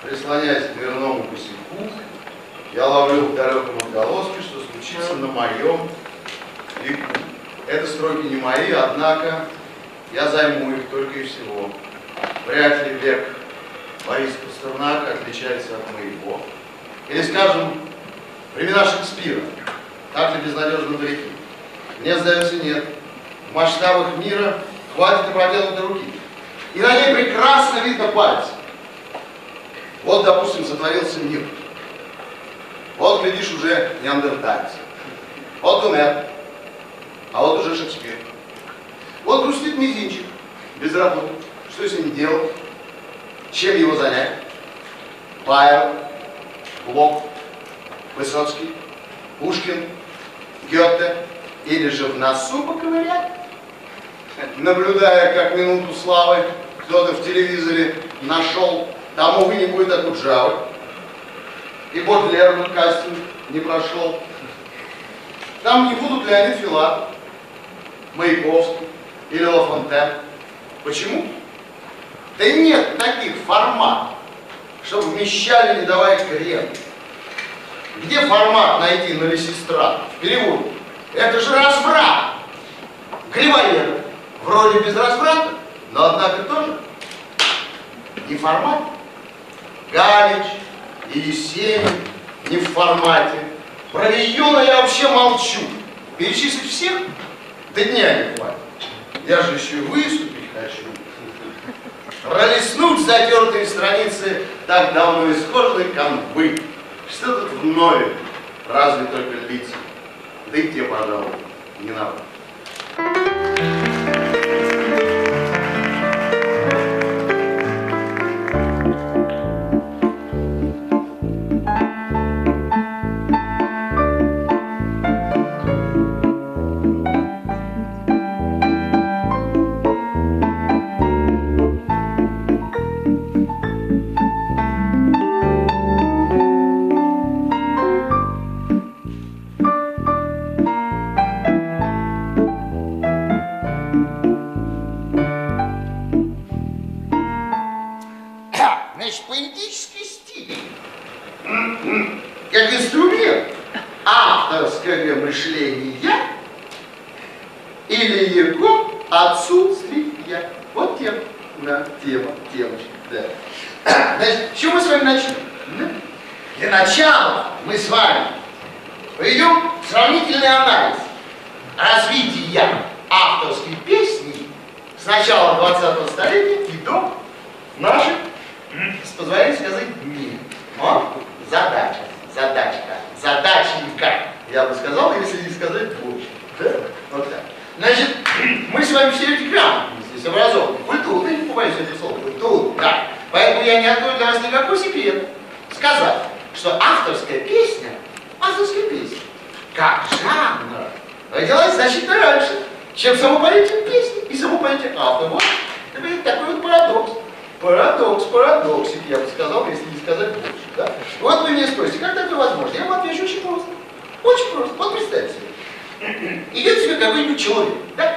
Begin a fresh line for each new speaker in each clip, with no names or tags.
прислоняясь к дверному косяку, я ловлю в далеком отголоске, что случится на моем веку. Это строки не мои, однако я займу их только и всего. Вряд ли век Бориса Пастернака отличается от моего. Или, скажем, времена Шекспира, так ли безнадежно далеки? Мне сдается, нет. В масштабах мира хватит и протянутой руки. И на ней прекрасно видно пальцы. Вот, допустим, сотворился мир. Вот, глядишь, уже неандертальцы. Вот Гомер. А вот уже Шекспир. Вот грустит мизинчик, без работы. Что с ним делать? Чем его занять? Байрон, Блок, Высоцкий, Пушкин, Гёте. Или же в носу поковырять, наблюдая, как минуту славы кто-то в телевизоре нашел, тому вы не будет Акуджавы. И Бодлер на кастинг не прошел. Там не будут Леонид Филатов, Маяковский или Ла Фонтен. Почему? Да нет таких форматов, чтобы вмещали ледовая крем. Где формат найти на Лесистрат? В переводе. Это же разврат. Грибоедов вроде без разврата, но однако тоже не в формате. Галич и Есенин не в формате. Про Вийона я вообще молчу. Перечислить всех? Да дня не хватит. Я же еще и выступить хочу. Пролистнуть затертые страницы так давно исхоженной канвы. Что тут вновь? Разве только лица. Да и те, пожалуй, не надо. Как инструмент авторского мышления или его отсутствия. Вот тема, да, темочка, да. Значит, с чего мы с вами начнем? Для начала мы с вами проведем сравнительный анализ развития авторской песни с начала 20-го столетия и до наших, с позволения сказать, дней. Вот задачненько, я бы сказал, если не сказать больше. Да? Вот так. Значит, мы с вами все люди грамотные, здесь образованные, культурные, не побоюсь этого слова, культурные, да. Поэтому я не открою для вас никакой секрет сказать, что авторская песня, как жанр, родилась значительно раньше, чем само понятие песни и само понятие автора. Вот, это такой вот парадокс. Парадоксик, я бы сказал, если не сказать больше. Да? Вот вы меня спросите, как такое возможно? Я вам отвечу очень просто. Очень просто. Вот представьте себе. Идет себе какой-нибудь человек. Да?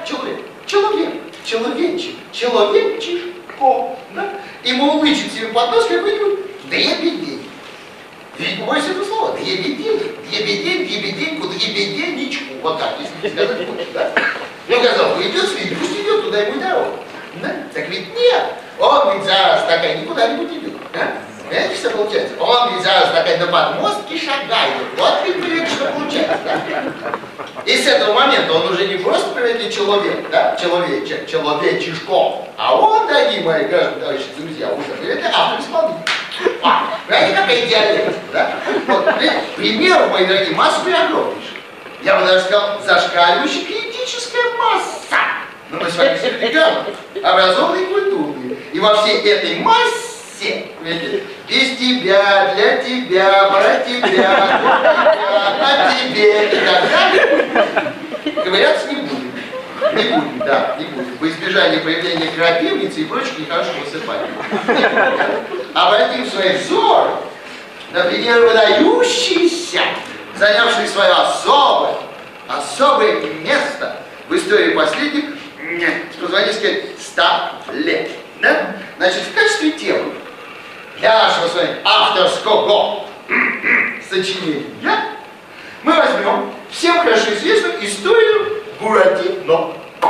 Человечишко. Да? И мурлычет себе под нос какой-нибудь дребедень. Я не побоюсь этого слова. Дребеденьку, дребеденечку. Вот так, если не сказать больше. Да? Я сказал, идет себе, пусть идет, туда ему и дорога. Да? Так ведь нет. Он ведь зараз такая никуда-нибудь идет. Да? Понимаете, что получается? Он ведь зараз такая на подмостке шагает. Вот ведь, понимаете, что получается. Да? И с этого момента он уже не просто, понимаете, человек, да? Человечишко, а он, дорогие мои граждане, товарищи, друзья, уже, это автор-исполнитель. Понимаете, какая диалектика, да? Вот, примеров, мои дорогие, массу огромнейших. Я бы даже сказал, зашкаливающая критическая масса. Но мы с вами все грамотные, образованные и культурные. И во всей этой массе, видите, без тебя, для тебя, про тебя, на тебе и так далее, ковыряться не будем. Не будем. Во избежание появления крапивницы и прочих нехороших высыпаний. Обратим свои взоры на примеры выдающиеся, занявшие свое особое место в истории последних, с позволения сказать, 100 лет. Да? Значит, в качестве темы для нашего с вами авторского сочинения мы возьмем всем хорошо известную историю Буратино.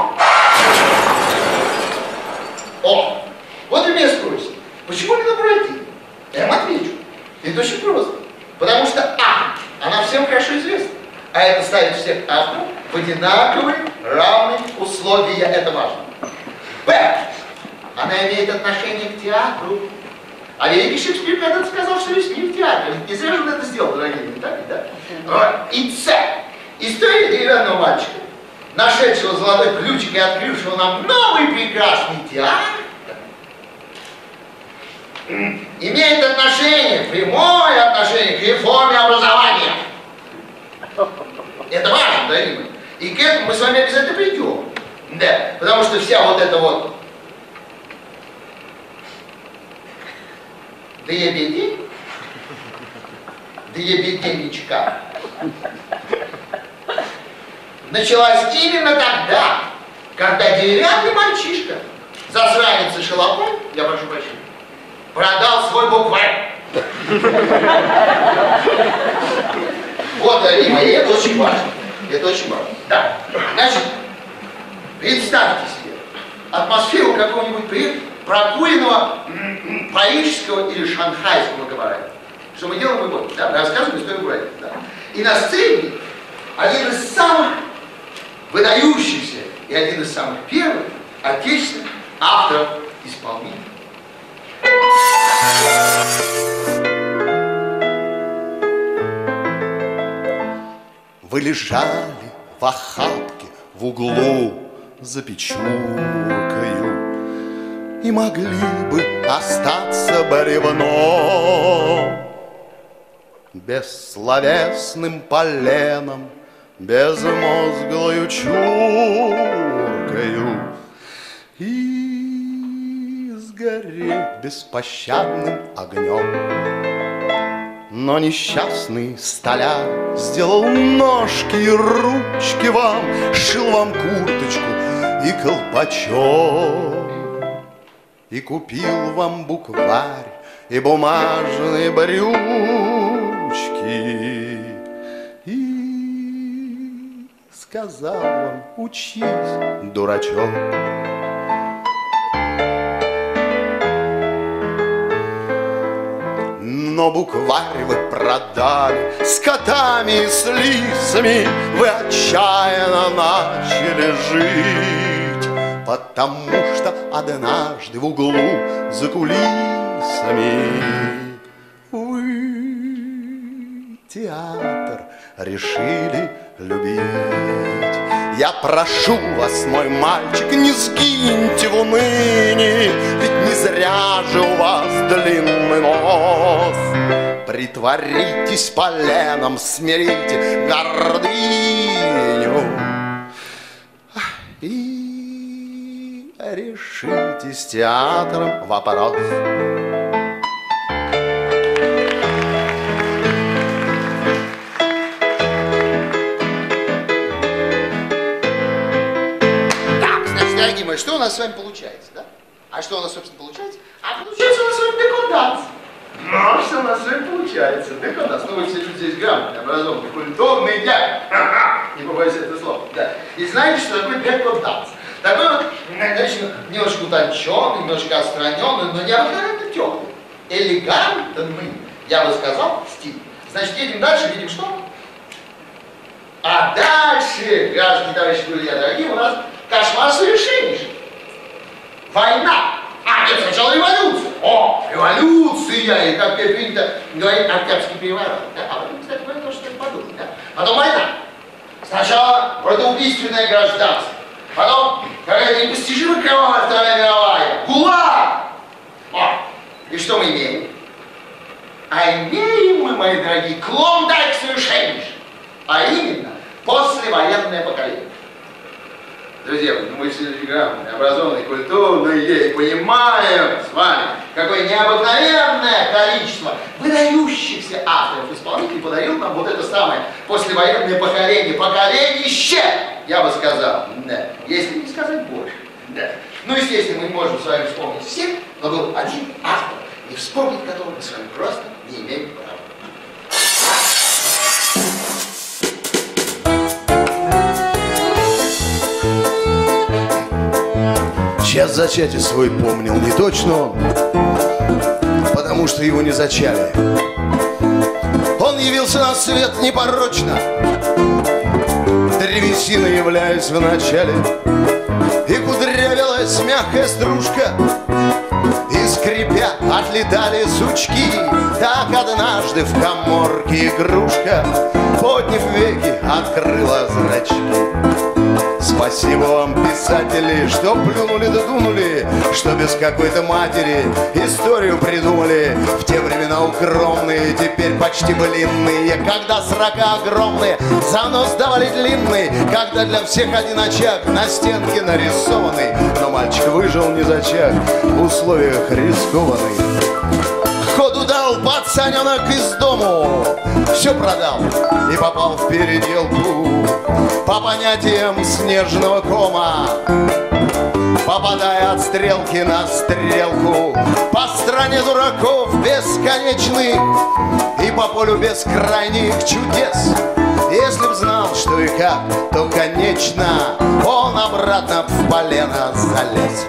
О, вот вы меня спросите, почему именно Буратино? Я вам отвечу. Это очень просто. Потому что она всем хорошо известна, а это ставит всех авторов в одинаковые, равные условия. Это важно. Б. Она имеет отношение к театру. А великий Шекспир когда-то сказал, что весь мир театр. Ведь не зря же он это сделал, дорогие, не так ли, да? И С. История деревянного мальчика, нашедшего золотой ключик и открывшего нам новый прекрасный театр, имеет отношение, прямое отношение к реформе образования. Это важно, дорогие мои. И к этому мы с вами обязательно придем. Да, потому что вся вот эта вот дребеденечка началась именно тогда, когда деревянный мальчишка, засранец и шалопай, я прошу прощения, продал свой букварь. Вот, дорогие мои, это очень важно. Это очень важно. Да. Значит, представьте себе атмосферу какого-нибудь прокуренного парижского или шанхайского кабарета. Что мы делаем? Мы вот, да, мы рассказываем историю Буратино. Да. И на сцене один из самых выдающихся и один из самых первых отечественных авторов-исполнителей.
Вы лежали в охапке в углу за печуркою и могли бы остаться бревном, бессловесным поленом, безмозглою чуркою, и сгореть беспощадным огнем. Но несчастный столяр сделал ножки и ручки вам, шил вам курточку и колпачок, и купил вам букварь и бумажные брючки, и сказал вам: учись, дурачок. Но букварь вы продали с котами и с лисами, вы отчаянно начали жить, потому что однажды в углу за кулисами вы театр решили любить. Я прошу вас, мой мальчик, не сгиньте в унынии, ведь не зря же у вас длинный нос. Притворитесь поленом, смирите гордыню и решите с театром вопрос.
Что у нас с вами получается, да? А что у нас, собственно, получается? А получается у нас с вами декоданс. Ну, что у нас с вами получается? Декоданс. Ну, вы все люди здесь грамотные, образованные, культурные, не побоюсь этого слова, да. И знаете, что такое декоданс? Такой вот, значит, немножко утонченный, немножко отстраненный, но необыкновенно теплый, элегантный, я бы сказал, стиль. Значит, едем дальше, видим что? А дальше, граждане, товарищи, друзья, дорогие, у нас кошмар совершеннейший. Война. А, нет, сначала революция. О, революция. И как принято говорить, Октябрьский переворот. Да? А потом, кстати, говорят, то, что подумать. Да? Потом война. Сначала братоубийственное гражданство. Потом какая-то непостижимая кровавая Вторая мировая. ГУЛАГ. О, и что мы имеем? А имеем мы, мои дорогие, клондайк совершеннейший. А именно, послевоенное поколение. Друзья, мы все грамотные, образованные, культурные, и понимаем с вами, какое необыкновенное количество выдающихся авторов-исполнителей подарил нам вот это самое послевоенное поколение, поколенище, я бы сказал, да, если не сказать больше. Да. Ну, естественно, мы можем с вами вспомнить всех, но был один автор, и вспомнить которого мы с вами просто не имеем права.
Час зачатия свой помнил не точно он, потому что его не зачали. Он явился на свет непорочно, древесиной являясь вначале, и кудрявилась мягкая стружка, и скрипя отлетали сучки. Так однажды в каморке игрушка, подняв веки, открыла зрачки. Спасибо вам, писатели, что плюнули да дунули, что без какой-то матери историю придумали. В те времена укромные, теперь почти былинные, когда срока огромные, занос давали длинный, когда для всех один очаг на стенке нарисованный. Но мальчик выжил не зачаг в условиях рискованных. Ходу дал пацаненок из дому, все продал и попал в переделку. По понятиям снежного кома, попадая от стрелки на стрелку, по стране дураков бесконечных и по полю бескрайних чудес. Если б знал, что и как, то, конечно, он обратно в полено залез.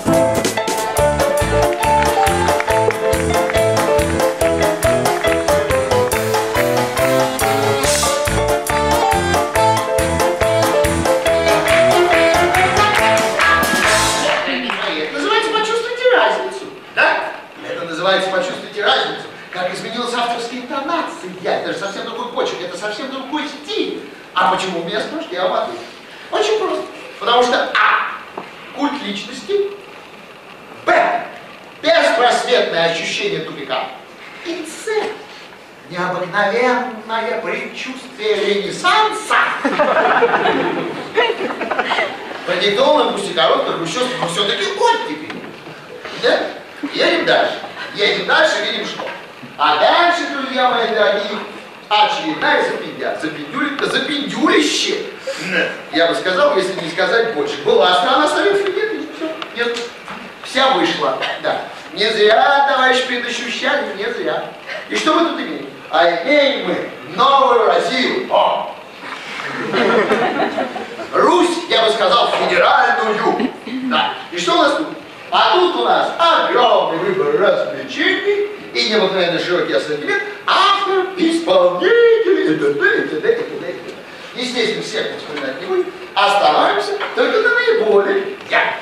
Почувствуйте разницу, как изменилась авторская интонация. Это же совсем другой почерк, это совсем другой стиль. А почему у меня спрашиваете? Я вам отвечу. Очень просто. Потому что А. Культ личности. Б. Беспросветное ощущение тупика. И С. Необыкновенное предчувствие ренессанса. Продиктовано пусть и коротко, хрущевство, но все-таки оттепель. Да? Едем дальше. Едем дальше, видим что. А дальше, друзья мои дорогие, очередная запиндюрище. Я бы сказал, если не сказать больше. Была страна Советов, нет, все, нет. Вся вышла, да. Не зря, товарищи, предощущали, не зря. И что мы тут имеем? А имеем мы новую Россию. О! Русь, я бы сказал, федеральную. Да. И что у нас тут? А тут у нас огромный выбор развлечений и необыкновенно широкий ассортимент авторов, исполнителей, и. Естественно, всех мы вспоминать не будем, остановимся только на наиболее ярких.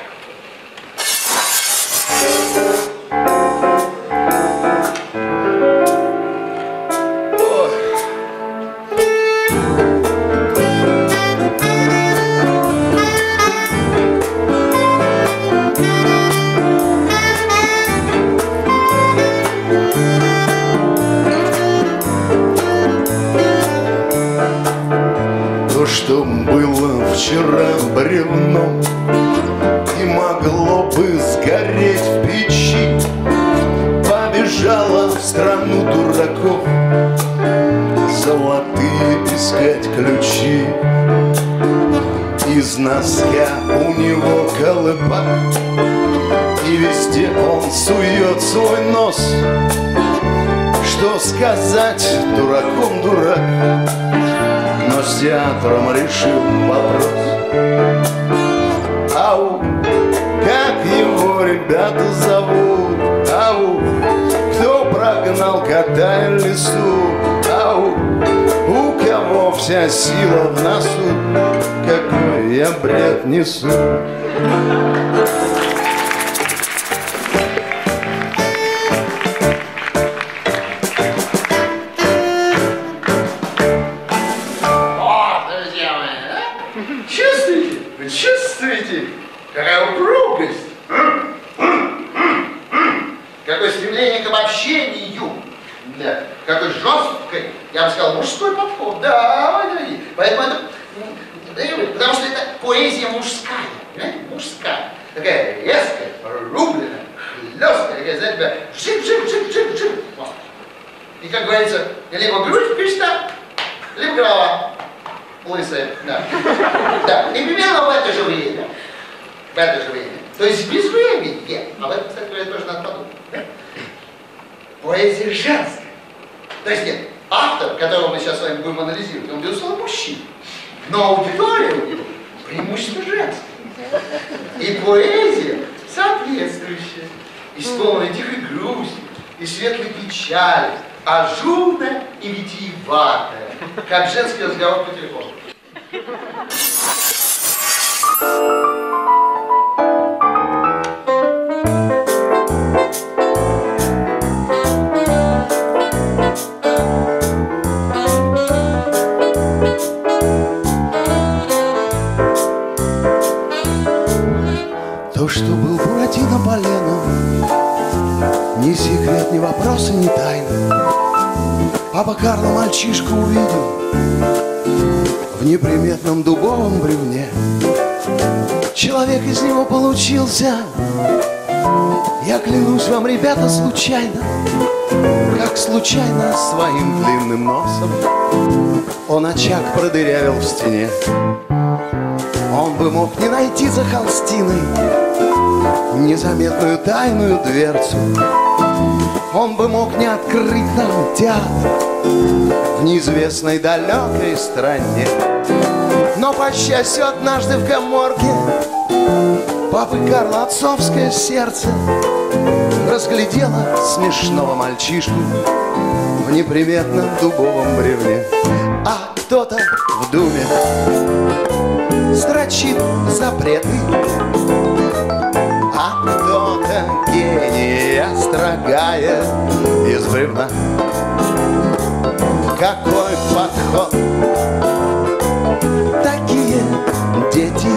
Что было вчера бревном и могло бы сгореть в печи, побежала в страну дураков золотые искать ключи. Из носка у него колыбак, и везде он сует свой нос. Что сказать, дураком дурак, но с театром решил вопрос. Ау, как его ребята зовут? Ау, кто прогнал кота и лису? Ау, у кого вся сила в носу? Какой я бред несу?
Чувствуете, какая упругость, какое стремление к обобщению, да, какой жесткой, я бы сказал, мужской подход, да, дорогие. Поэтому это, потому что это поэзия мужская, понимаете, мужская, такая резкая, рубленная, хлесткая, такая, знаете, жив. И, как говорится, либо грудь впечатла, либо голова лысая, да. Да, и примерно в это же время. В это же время. То есть безвременье. Об этом, кстати говоря, тоже надо подумать. Да? поэзия женская. То есть нет, автор, которого мы сейчас с вами будем анализировать, он, безусловно, мужчина. Но аудитория у него преимущественно женская. И поэзия соответствующая, исполненная тихой грусти и светлой печали, ажурная и витиеватая, как женский разговор по телефону.
То, что был Буратино Полено, ни секрет, ни вопросы, ни тайна. Папа Карло мальчишку увидел в неприметном дубовом бревне. Человек из него получился, я клянусь вам, ребята, случайно, как случайно своим длинным носом он очаг продырявил в стене. Он бы мог не найти за холстиной незаметную тайную дверцу. Он бы мог не открыть нам театр в неизвестной далекой стране. Но, по счастью, однажды в каморке папы Карла отцовское сердце разглядело смешного мальчишку в неприметном дубовом бревне. А кто-то в думе строчит запреты, а кто-то гения строгает из бревна. Какой подход, такие дети,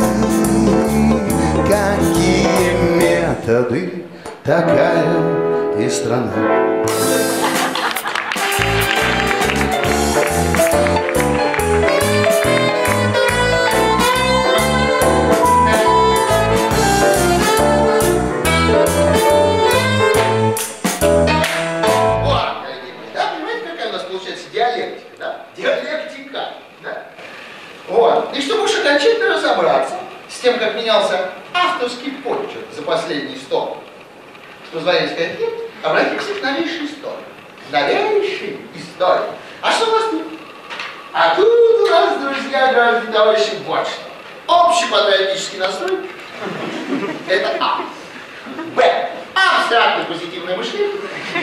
какие методы, такая и страна.
И чтобы уж окончательно разобраться с тем, как менялся авторский почерк за последние 100, с позволения сказать, нет, обратимся к новейшей истории. Новейшей истории. А что у нас тут? А тут у нас, друзья, граждане, товарищи, вот что. Общепатриотический настрой. Это А. Б. Абстрактное позитивное мышление.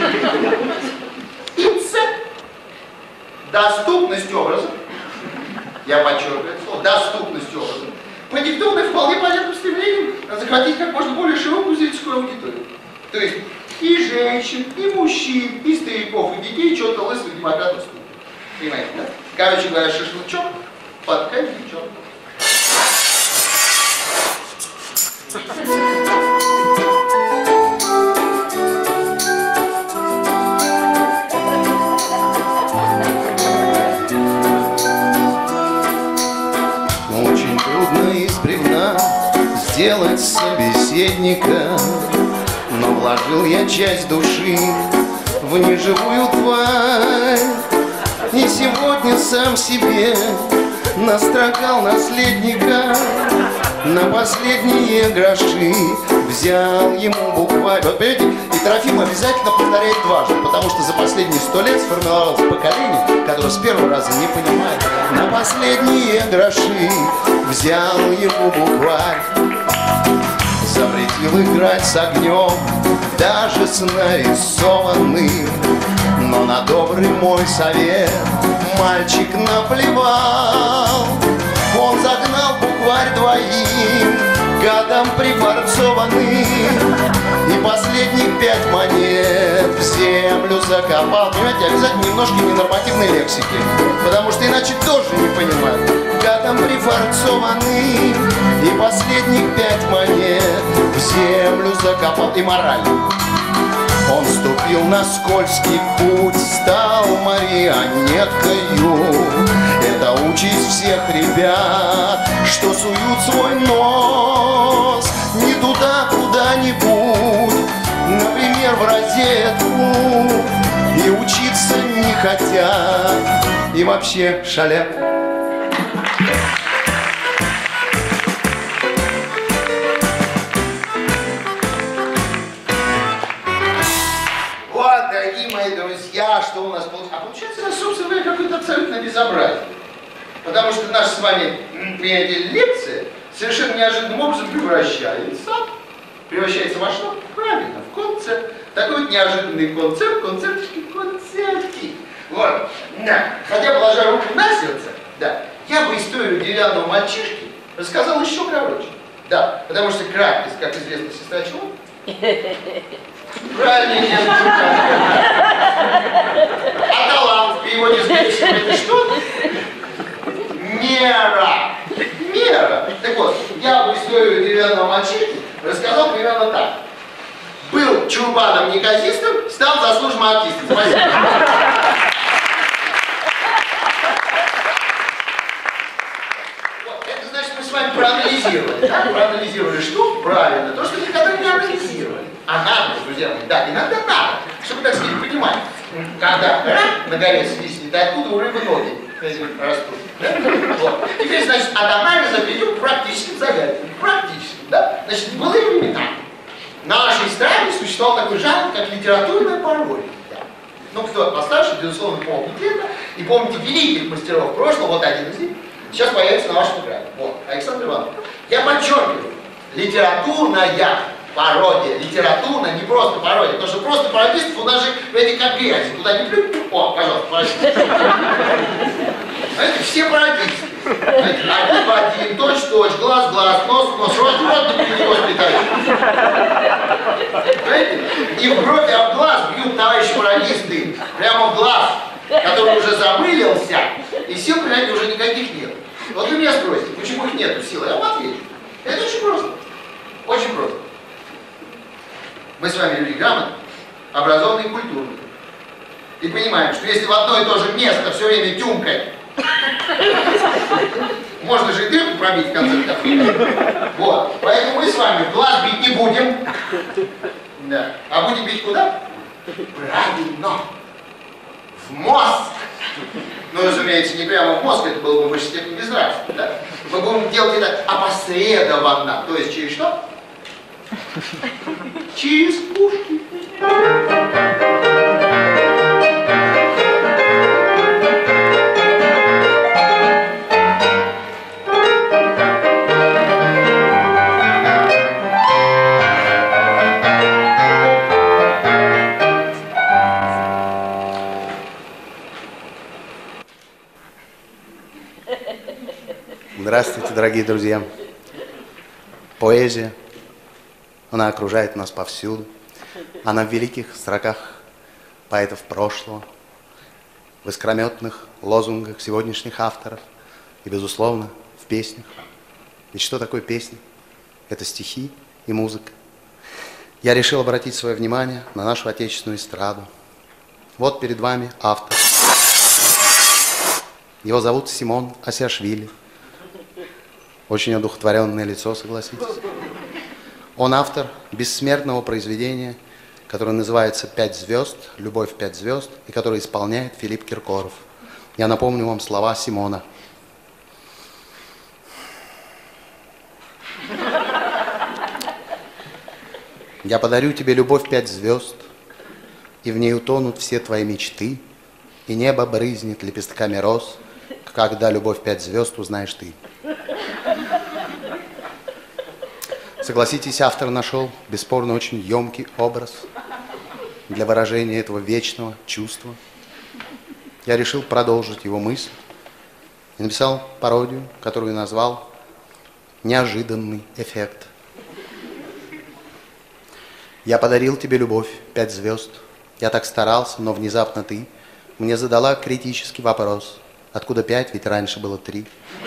И С. Доступность образа. Я подчеркиваю это слово, доступность образа, продиктованной вполне понятным стремлением захватить как можно более широкую зрительскую аудиторию. То есть и женщин, и мужчин, и стариков, и детей, чего-то лысых демократов ступит. Понимаете, да? Короче говоря, шашлычок под коньячок.
Сделать собеседника, но вложил я часть души в неживую тварь. И сегодня сам себе настрокал наследника, на последние гроши взял ему букварь. Вот понимаете, и Трофим обязательно повторяет дважды, потому что за последние 100 лет сформировалось поколение, которое с первого раза не понимает. На последние гроши взял ему букварь. Запретил играть с огнем, даже с нарисованным. Но на добрый мой совет мальчик наплевал. Он загнал букварь двоим годам прифарцованным и последних 5 монет в землю закопал. Понимаете, обязательно немножко ненормативной лексики, потому что иначе тоже не понимают. Годам прифарцованным и последних 5 монет в землю закопал. И мораль. Он ступил на скользкий путь, стал марионеткою. Это участь всех ребят, что суют свой нос не туда, куда-нибудь, например, в розетку, и учиться не хотят, и вообще шалят.
друзья, что у нас получается? А получается у нас, собственно говоря, какое-то абсолютно безобразие. Потому что наша с вами, понимаете, лекция совершенно неожиданным образом превращается во что? Правильно, в концерт. Такой вот неожиданный концерт, концертик. Вот. Да. Хотя, положа руку на сердце, да, я бы историю деревянного мальчишки рассказал еще короче. Да, потому что краткость, как известно, сестра чего? Правильно, нет. А талант в переводе с греческого это что? Мера. Мера. Так вот, я бы историю деревянного мальчишки рассказал примерно так. Был чурбаном-неказистом, стал заслуженным артистом. Спасибо. Вот, это значит, мы с вами проанализировали. Да? Проанализировали что? Правильно. То, что никогда не анализировали. А надо, друзья мои, да, иногда надо. Чтобы, так сказать, понимать, когда рак на горе свистнет, откуда у рыбы ноги растут. Да? Вот. Теперь, значит, от анализа перейдем к практическим загадкам. Практическим, да? Значит, в былые времена на нашей стране существовал такой жанр, как литературная пародия. Да. Ну, кто постарше, безусловно, помните это. И помните великих мастеров прошлого, вот один из них, сейчас появится на вашем экране. Вот, Александр Иванович. Я подчеркиваю, литературная пародия. Литературная, не просто пародия. Потому что просто пародистов у нас же, эти как грязь. Куда ни плюнь, о, пожалуйста, пародисты. Знаете, все пародисты. Один в один, точь-точь, глаз-глаз, нос-нос, рот-рот, госпиталь. Знаете? И в брови об глаз бьют товарищи пародисты. Прямо в глаз, который уже замылился, и сил принять уже никаких нет. Вот вы меня спросите, почему их нету сил? Я вам отвечу. Это очень просто. Очень просто. Мы с вами люди грамотные, образованные и культурные. И понимаем, что если в одно и то же место все время тюмкать, можно же и дырку пробить в конце концов. Вот. Поэтому мы с вами в глаз бить не будем. Да. А будем бить куда? Правильно. В мозг. Ну, разумеется, не прямо в мозг, это было бы в высшей степени безнравственно. Да? Мы будем делать это опосредованно. То есть через что? Через пушки.
Здравствуйте, дорогие друзья. Поэзия, она окружает нас повсюду. Она в великих строках поэтов прошлого, в искрометных лозунгах сегодняшних авторов и, безусловно, в песнях. Ведь что такое песня? Это стихи и музыка. Я решил обратить свое внимание на нашу отечественную эстраду. Вот перед вами автор. Его зовут Симон Асиашвили. Очень одухотворенное лицо, согласитесь. Он автор бессмертного произведения, которое называется «Пять звезд», «Любовь 5 звезд», и которое исполняет Филипп Киркоров. Я напомню вам слова Симона. Я подарю тебе любовь 5 звезд, и в ней утонут все твои мечты, и небо брызнет лепестками роз, когда любовь 5 звезд узнаешь ты. Согласитесь, автор нашел бесспорно очень емкий образ для выражения этого вечного чувства. Я решил продолжить его мысль и написал пародию, которую назвал «Неожиданный эффект». Я подарил тебе любовь 5 звезд. Я так старался, но внезапно ты мне задала критический вопрос. Откуда 5, ведь раньше было 3?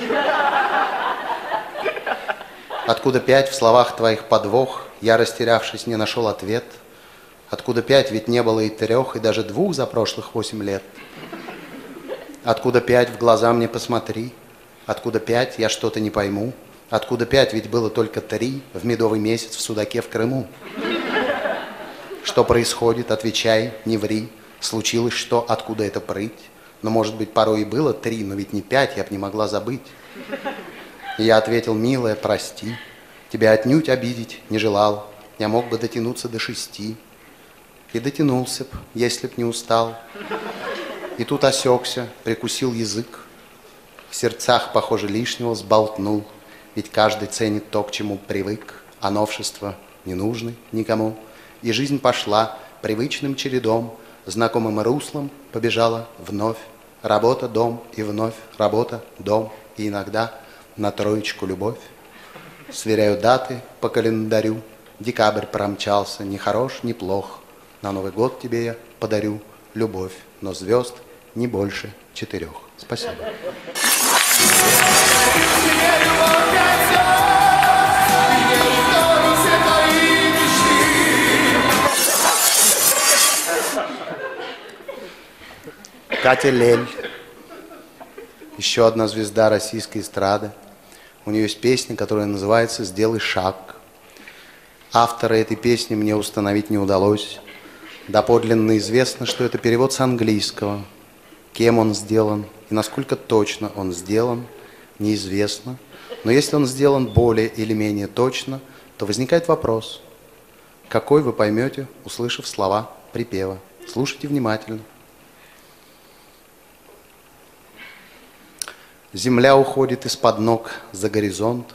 Откуда 5 в словах твоих подвох? Я, растерявшись, не нашел ответ. Откуда 5, ведь не было и 3, и даже 2 за прошлых 8 лет? Откуда 5, в глаза мне посмотри? Откуда 5, я что-то не пойму? Откуда 5, ведь было только 3 в медовый месяц в Судаке в Крыму? Что происходит? Отвечай, не ври. Случилось что? Откуда это прыть? Но, может быть, порой и было 3, но ведь не 5, я б не могла забыть. И я ответил: милая, прости, тебя отнюдь обидеть не желал, я мог бы дотянуться до 6. И дотянулся б, если б не устал. И тут осекся, прикусил язык. В сердцах, похоже, лишнего сболтнул. Ведь каждый ценит то, к чему привык, а новшества не нужны никому. И жизнь пошла привычным чередом, знакомым руслом побежала вновь. Работа, дом и вновь работа, дом и иногда на троечку любовь. Сверяю даты по календарю. Декабрь промчался, ни хорош, ни плох. На Новый год тебе я подарю любовь, но звезд не больше 4. Спасибо. Катя Лель, еще одна звезда российской эстрады. У нее есть песня, которая называется «Сделай шаг». Автора этой песни мне установить не удалось. Доподлинно известно, что это перевод с английского. Кем он сделан и насколько точно он сделан, неизвестно. Но если он сделан более или менее точно, то возникает вопрос, какой вы поймете, услышав слова припева. Слушайте внимательно. Земля уходит из-под ног за горизонт.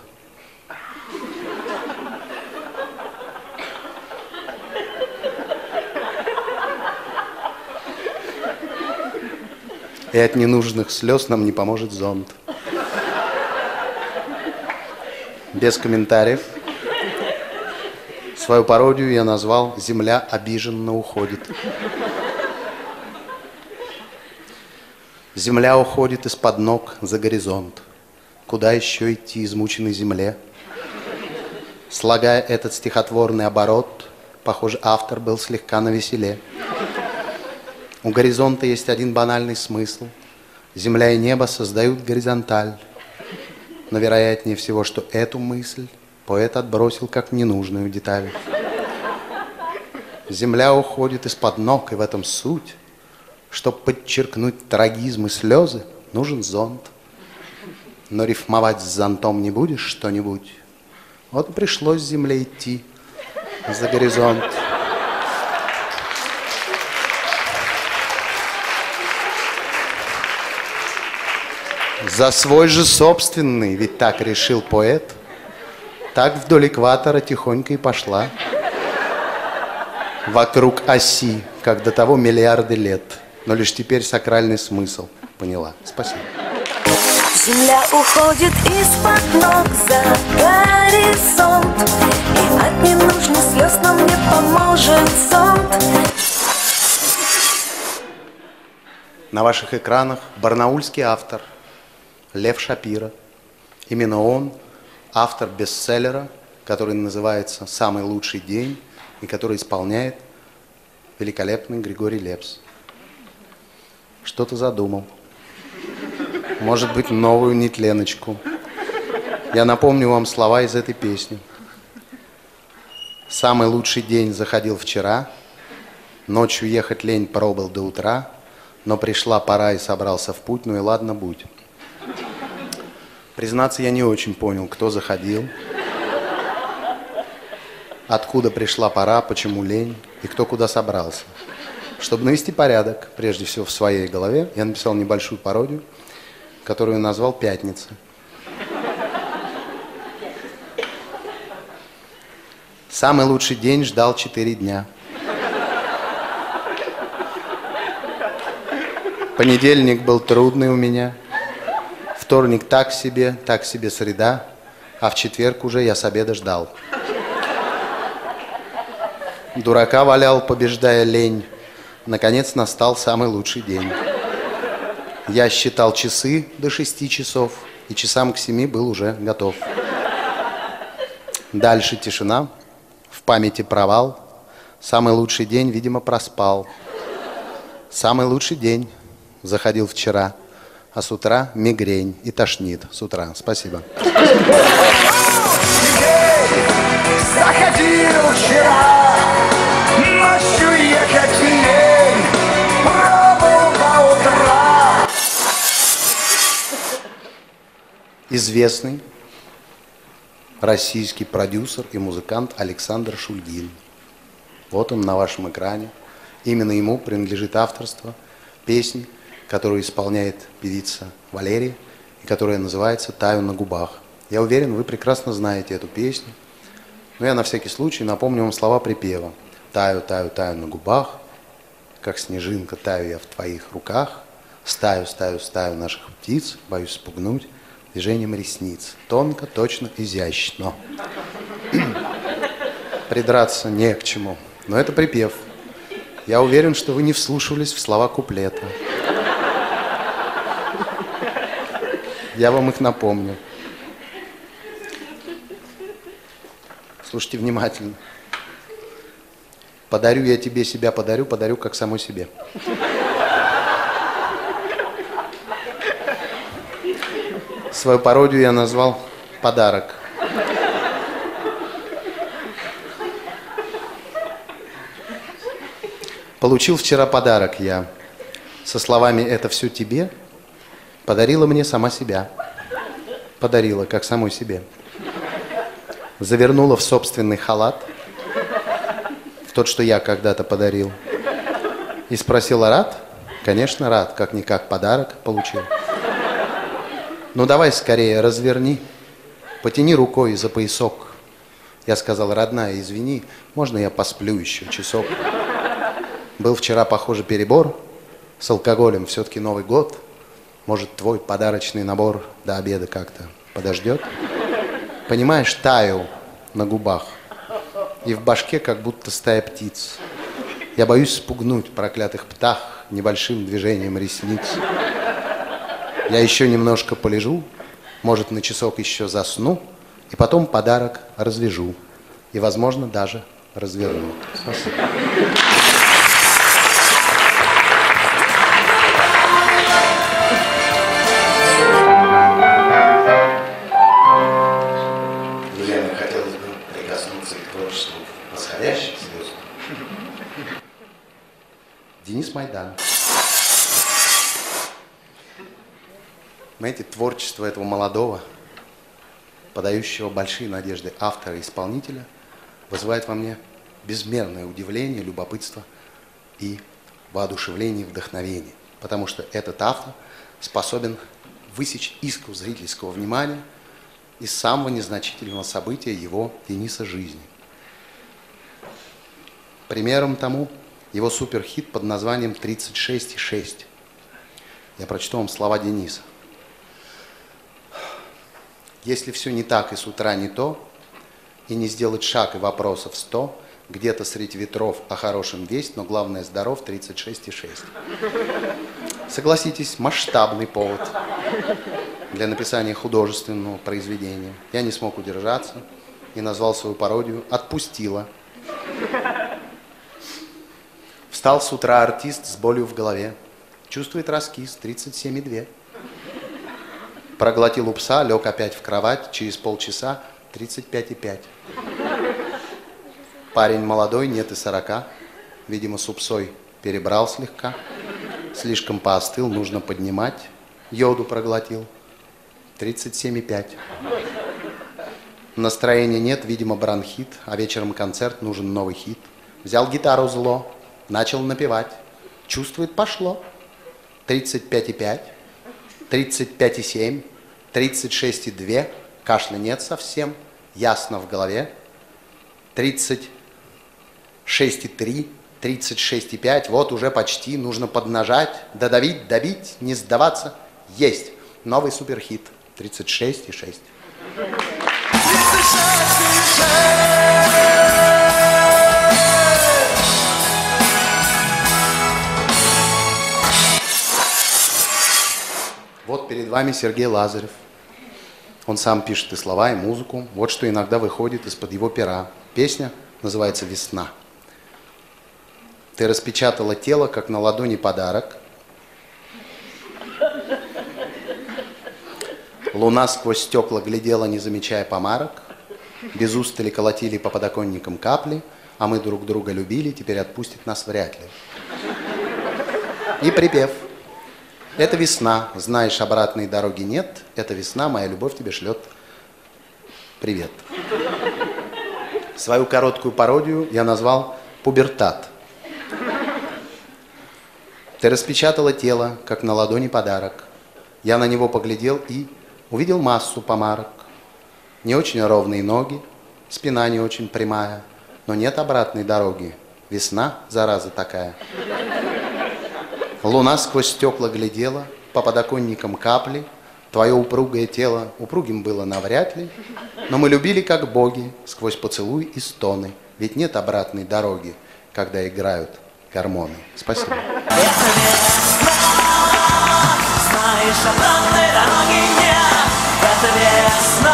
И от ненужных слез нам не поможет зонт. Без комментариев. Свою пародию я назвал «Земля обиженно уходит». Земля уходит из-под ног за горизонт. Куда еще идти измученной земле? Слагая этот стихотворный оборот, похоже, автор был слегка навеселе. У горизонта есть один банальный смысл. Земля и небо создают горизонталь. Но вероятнее всего, что эту мысль поэт отбросил как ненужную деталь. Земля уходит из-под ног, и в этом суть. Чтобы подчеркнуть трагизм и слезы, нужен зонт. Но рифмовать с зонтом не будешь что-нибудь. Вот и пришлось земле идти за горизонт. За свой же собственный, ведь так решил поэт. Так вдоль экватора тихонько и пошла. Вокруг оси, как до того миллиарды лет. Но лишь теперь сакральный смысл поняла. Спасибо.
Земля уходит из-под ног за горизонт, и от ненужных слез нам не поможет зонт.
На ваших экранах барнаульский автор Лев Шапира. Именно он автор бестселлера, который называется «Самый лучший день» и который исполняет великолепный Григорий Лепс. Что-то задумал. Может быть, новую нетленочку. Я напомню вам слова из этой песни. Самый лучший день заходил вчера, ночью ехать лень пробыл до утра, но пришла пора и собрался в путь, ну и ладно будь. Признаться, я не очень понял, кто заходил, откуда пришла пора, почему лень и кто куда собрался. Чтобы навести порядок, прежде всего, в своей голове, я написал небольшую пародию, которую назвал «Пятница». Самый лучший день ждал 4 дня. Понедельник был трудный у меня. Вторник так себе среда, а в четверг уже я с обеда ждал. Дурака валял, побеждая лень. Наконец настал самый лучший день. Я считал часы до 6 часов, и часам к 7 был уже готов. Дальше тишина, в памяти провал. Самый лучший день, видимо, проспал. Самый лучший день заходил вчера, а с утра мигрень и тошнит с утра. Спасибо.
Заходил вчера, ночью ехать лень, пробыл до утра.
Известный российский продюсер и музыкант Александр Шульгин. Вот он на вашем экране. Именно ему принадлежит авторство песни, которую исполняет певица Валерия, и которая называется «Таю на губах». Я уверен, вы прекрасно знаете эту песню, но я на всякий случай напомню вам слова припева. «Таю, таю, таю на губах, как снежинка таю я в твоих руках, стаю, стаю, стаю наших птиц, боюсь спугнуть движением ресниц, тонко, точно, изящно». Придраться не к чему, но это припев. Я уверен, что вы не вслушивались в слова куплета. Я вам их напомню. Слушайте внимательно. Подарю я тебе себя, подарю, подарю как самой себе. Свою пародию я назвал «Подарок». Получил вчера подарок я. Со словами «это все тебе» подарила мне сама себя. Подарила, как самой себе. Завернула в собственный халат, в тот, что я когда-то подарил. И спросила: рад? Конечно, рад, как-никак подарок получил. Ну давай скорее разверни, потяни рукой за поясок. Я сказал: родная, извини, можно я посплю еще часок? Был вчера, похоже, перебор с алкоголем, все-таки Новый год. Может, твой подарочный набор до обеда как-то подождет? Понимаешь, таю на губах, и в башке как будто стая птиц. Я боюсь спугнуть проклятых птах небольшим движением ресниц. Я еще немножко полежу, может, на часок еще засну, и потом подарок развяжу, и, возможно, даже разверну. Спасибо. Денис Майдан. Знаете, творчество этого молодого, подающего большие надежды автора и исполнителя вызывает во мне безмерное удивление, любопытство и воодушевление, вдохновение. Потому что этот автор способен высечь искру зрительского внимания из самого незначительного события его, Дениса, жизни. Примером тому его суперхит под названием «36,6». Я прочту вам слова Дениса. Если все не так и с утра не то, и не сделать шаг и вопросов 100, где-то среди ветров о хорошем весть, но главное здоров 36,6. Согласитесь, масштабный повод для написания художественного произведения. Я не смог удержаться и назвал свою пародию «Отпустила». Встал с утра артист с болью в голове. Чувствует раскис 37,2. Проглотил у пса, лег опять в кровать. Через полчаса 35,5. Парень молодой, нет и 40. Видимо, с упсой перебрал слегка. Слишком поостыл, нужно поднимать. Йоду проглотил 37,5. Настроения нет, видимо, бронхит. А вечером концерт, нужен новый хит. Взял гитару зло. Начал напевать. Чувствует, пошло. 35,5, 35,7, 36,2. Кашля нет совсем. Ясно в голове. 36,3, 36,5. Вот уже почти. Нужно поднажать, додавить, добить, не сдаваться. Есть. Новый суперхит. 36,6. 36,6. Вот перед вами Сергей Лазарев. Он сам пишет и слова, и музыку. Вот что иногда выходит из-под его пера. Песня называется «Весна». Ты распечатала тело, как на ладони подарок. Луна сквозь стекла глядела, не замечая помарок. Без устали колотили по подоконникам капли, а мы друг друга любили, теперь отпустит нас вряд ли. И припев. Это весна, знаешь, обратной дороги нет. Это весна, моя любовь тебе шлет привет. Свою короткую пародию я назвал «Пубертат». Ты распечатала тело, как на ладони подарок. Я на него поглядел и увидел массу помарок. Не очень ровные ноги, спина не очень прямая, но нет обратной дороги. Весна, зараза такая. Луна сквозь стекла глядела, по подоконникам капли. Твое упругое тело упругим было навряд ли, но мы любили, как боги, сквозь поцелуй и стоны. Ведь нет обратной дороги, когда играют гормоны. Спасибо.
Знаешь, обратной дороги нет, это весна.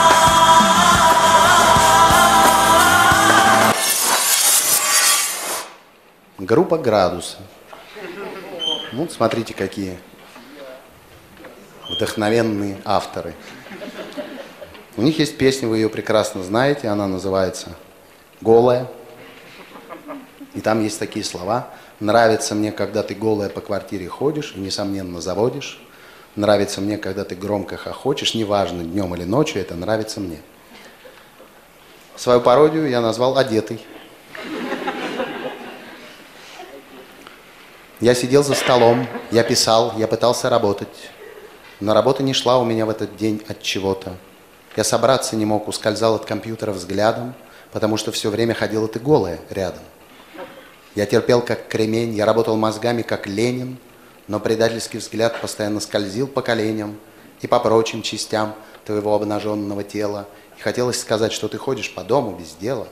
Группа «Градусы». Вот смотрите, какие вдохновенные авторы. У них есть песня, вы ее прекрасно знаете, она называется «Голая». И там есть такие слова: «Нравится мне, когда ты голая по квартире ходишь и, несомненно, заводишь. Нравится мне, когда ты громко хохочешь, неважно, днем или ночью, это нравится мне». Свою пародию я назвал «Одетый». Я сидел за столом, я писал, я пытался работать. Но работа не шла у меня в этот день от чего-то. Я собраться не мог, ускользал от компьютера взглядом, потому что все время ходила ты голая рядом. Я терпел, как кремень, я работал мозгами, как Ленин, но предательский взгляд постоянно скользил по коленям и по прочим частям твоего обнаженного тела. И хотелось сказать, что ты ходишь по дому без дела.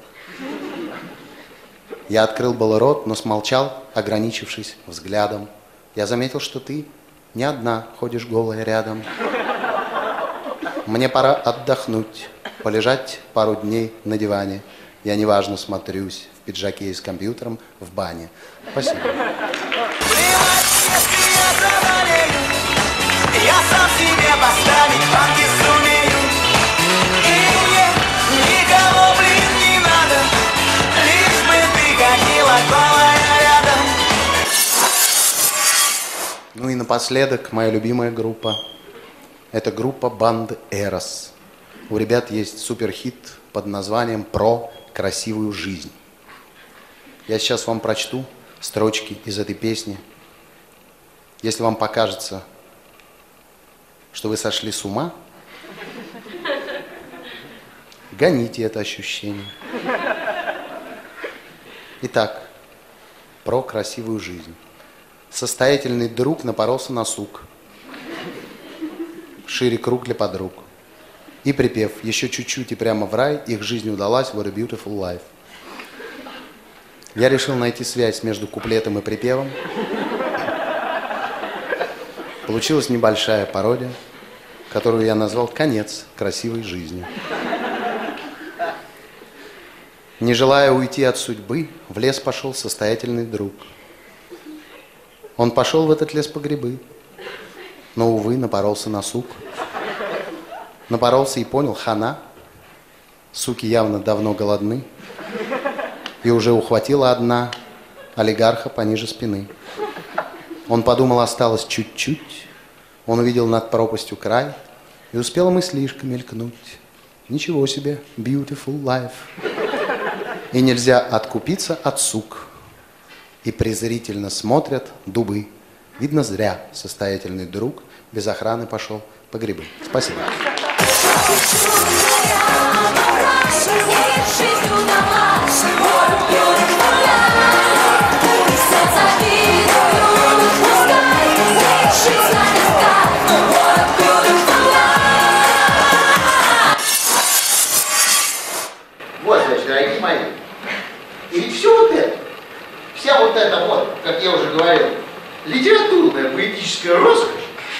Я открыл был рот, но смолчал, ограничившись взглядом. Я заметил, что ты не одна ходишь голая рядом. Мне пора отдохнуть, полежать пару дней на диване. Я неважно смотрюсь в пиджаке и с компьютером в бане. Спасибо.
Я сам себе поставить банки сумею. И мне никого, блин, не надо, лишь бы ты ходила голая рядом.
Ну и напоследок, моя любимая группа. Это группа Банд Эрос. У ребят есть суперхит под названием «Про красивую жизнь». Я сейчас вам прочту строчки из этой песни. Если вам покажется, что вы сошли с ума, гоните это ощущение. Итак, про красивую жизнь. Состоятельный друг напоролся на сук. Шире круг для подруг. И припев «Еще чуть-чуть и прямо в рай, их жизнь удалась, what a beautiful life». Я решил найти связь между куплетом и припевом. Получилась небольшая пародия, которую я назвал «Конец красивой жизни». Не желая уйти от судьбы, в лес пошел состоятельный друг. Он пошел в этот лес по грибы, но, увы, напоролся на сук. Напоролся и понял: хана. Суки явно давно голодны. И уже ухватила одна олигарха пониже спины. Он подумал, осталось чуть-чуть. Он увидел над пропастью край и успел мыслишко мелькнуть. Ничего себе, beautiful life. И нельзя откупиться от сук. И презрительно смотрят дубы. Видно, зря состоятельный друг без охраны пошел по грибы. Спасибо.
Вот, значит, дорогие мои. И ведь все вот это, вся вот эта вот, как я уже говорил, литературная поэтическая роскошь,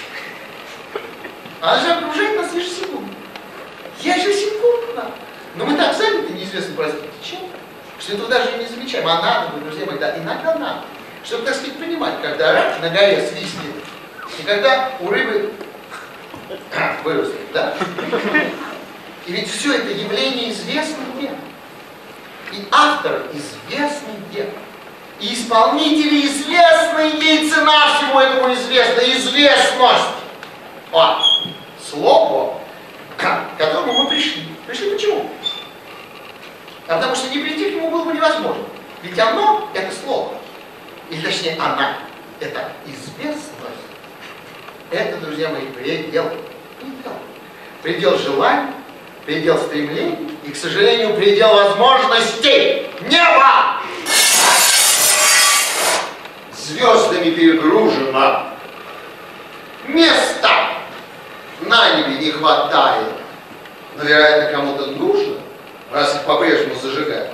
она же окружает нас ежесекундно. Ежесекундно. Но мы так заняты, неизвестно, простите, чем, что этого даже и не замечаем. А надо бы, друзья мои, да, иногда надо. Чтобы, так сказать, понимать, когда рак на горе свистнет, и когда у рыбы вырастет, да? И ведь все это явление известно где. И автор известный где. И исполнители известны, ей цена всему этому известна, известность. О, слово, к которому мы пришли. Пришли почему? А потому что не прийти к нему было бы невозможно. Ведь оно – это слово. Или точнее, она. это известность, это, друзья мои, предел. Предел желаний, предел стремлений и, к сожалению, предел возможностей. Небо! Звездами перегружено. Места на небе не хватает. Но, вероятно, кому-то нужно, раз их по-прежнему зажигают.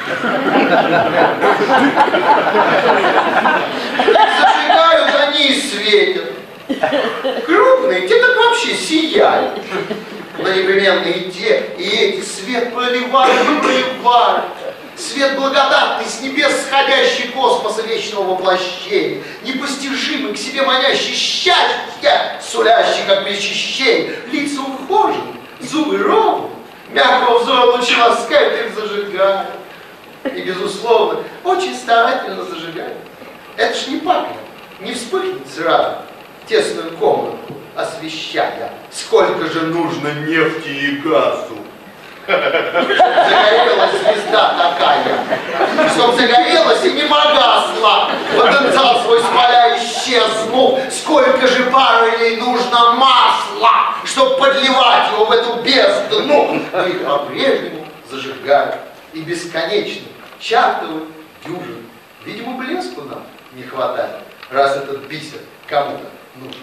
Зажигают они и светят. Крупные, те так вообще сияют. Но непременно и те, и эти свет проливают и проливают. Свет благодатный, с небес сходящий космоса вечного воплощения, непостижимый, к себе манящий счастье, сулящий, как причащение. Лица ухожены, зубы ровны, мягкого взора лучи ласкают их зажигают. И, безусловно, очень старательно зажигают. Это ж не папа, не вспыхнет сразу тесную комнату, освещая. Сколько же нужно нефти и газу. Загорелась звезда такая, чтоб загорелась и не погасла. Потенциал свой спаля исчезнул. Сколько же параллелей нужно масла, чтоб подливать его в эту бездну. Но их по-прежнему зажигают. И бесконечно чартовых дюжин. Видимо, блеску нам не хватает, раз этот бисер кому-то нужен.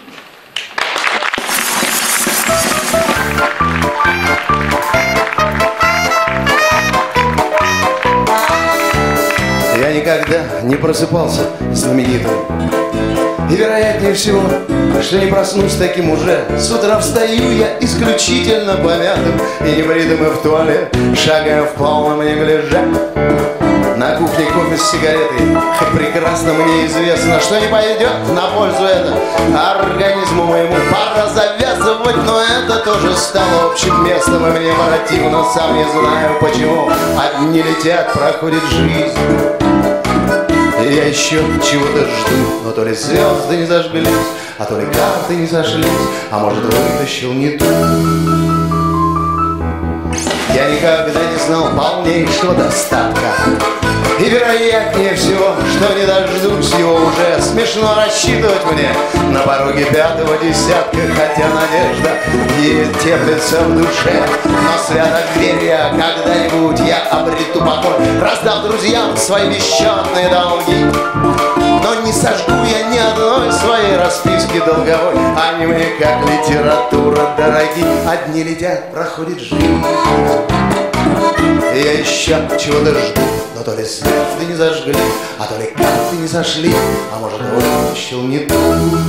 Я никогда не просыпался знаменитым. И вероятнее всего, что не проснусь таким уже. С утра встаю я исключительно помятым и небритым, и в туалет, шагая в полном неглиже. На кухне кофе с сигаретой, хоть прекрасно мне известно, что не пойдет на пользу это организму моему. Пора завязывать, но это тоже стало общим местом, и мне противно, сам не знаю почему. Одни летят, проходит жизнь, и я еще чего-то жду. Но то ли звезды не зажглись, а то ли карты не сошлись, а может, вытащил не ту. Я никогда не знал полнейшего достатка, и вероятнее всего, что не дождусь его уже. Смешно рассчитывать мне на пороге пятого десятка, хотя надежда и теплится в душе. Но свято верю я, когда-нибудь я обрету покой, раздав друзьям свои бесчетные долги. Но не сожгу я ни одной своей расписки долговой. Они мне как литература дороги. Одни летят, проходит жизнь, и я еще чего-то жду. Но то ли звезды не зажгли, а то ли карты не сошли, а может, вытащил не ту.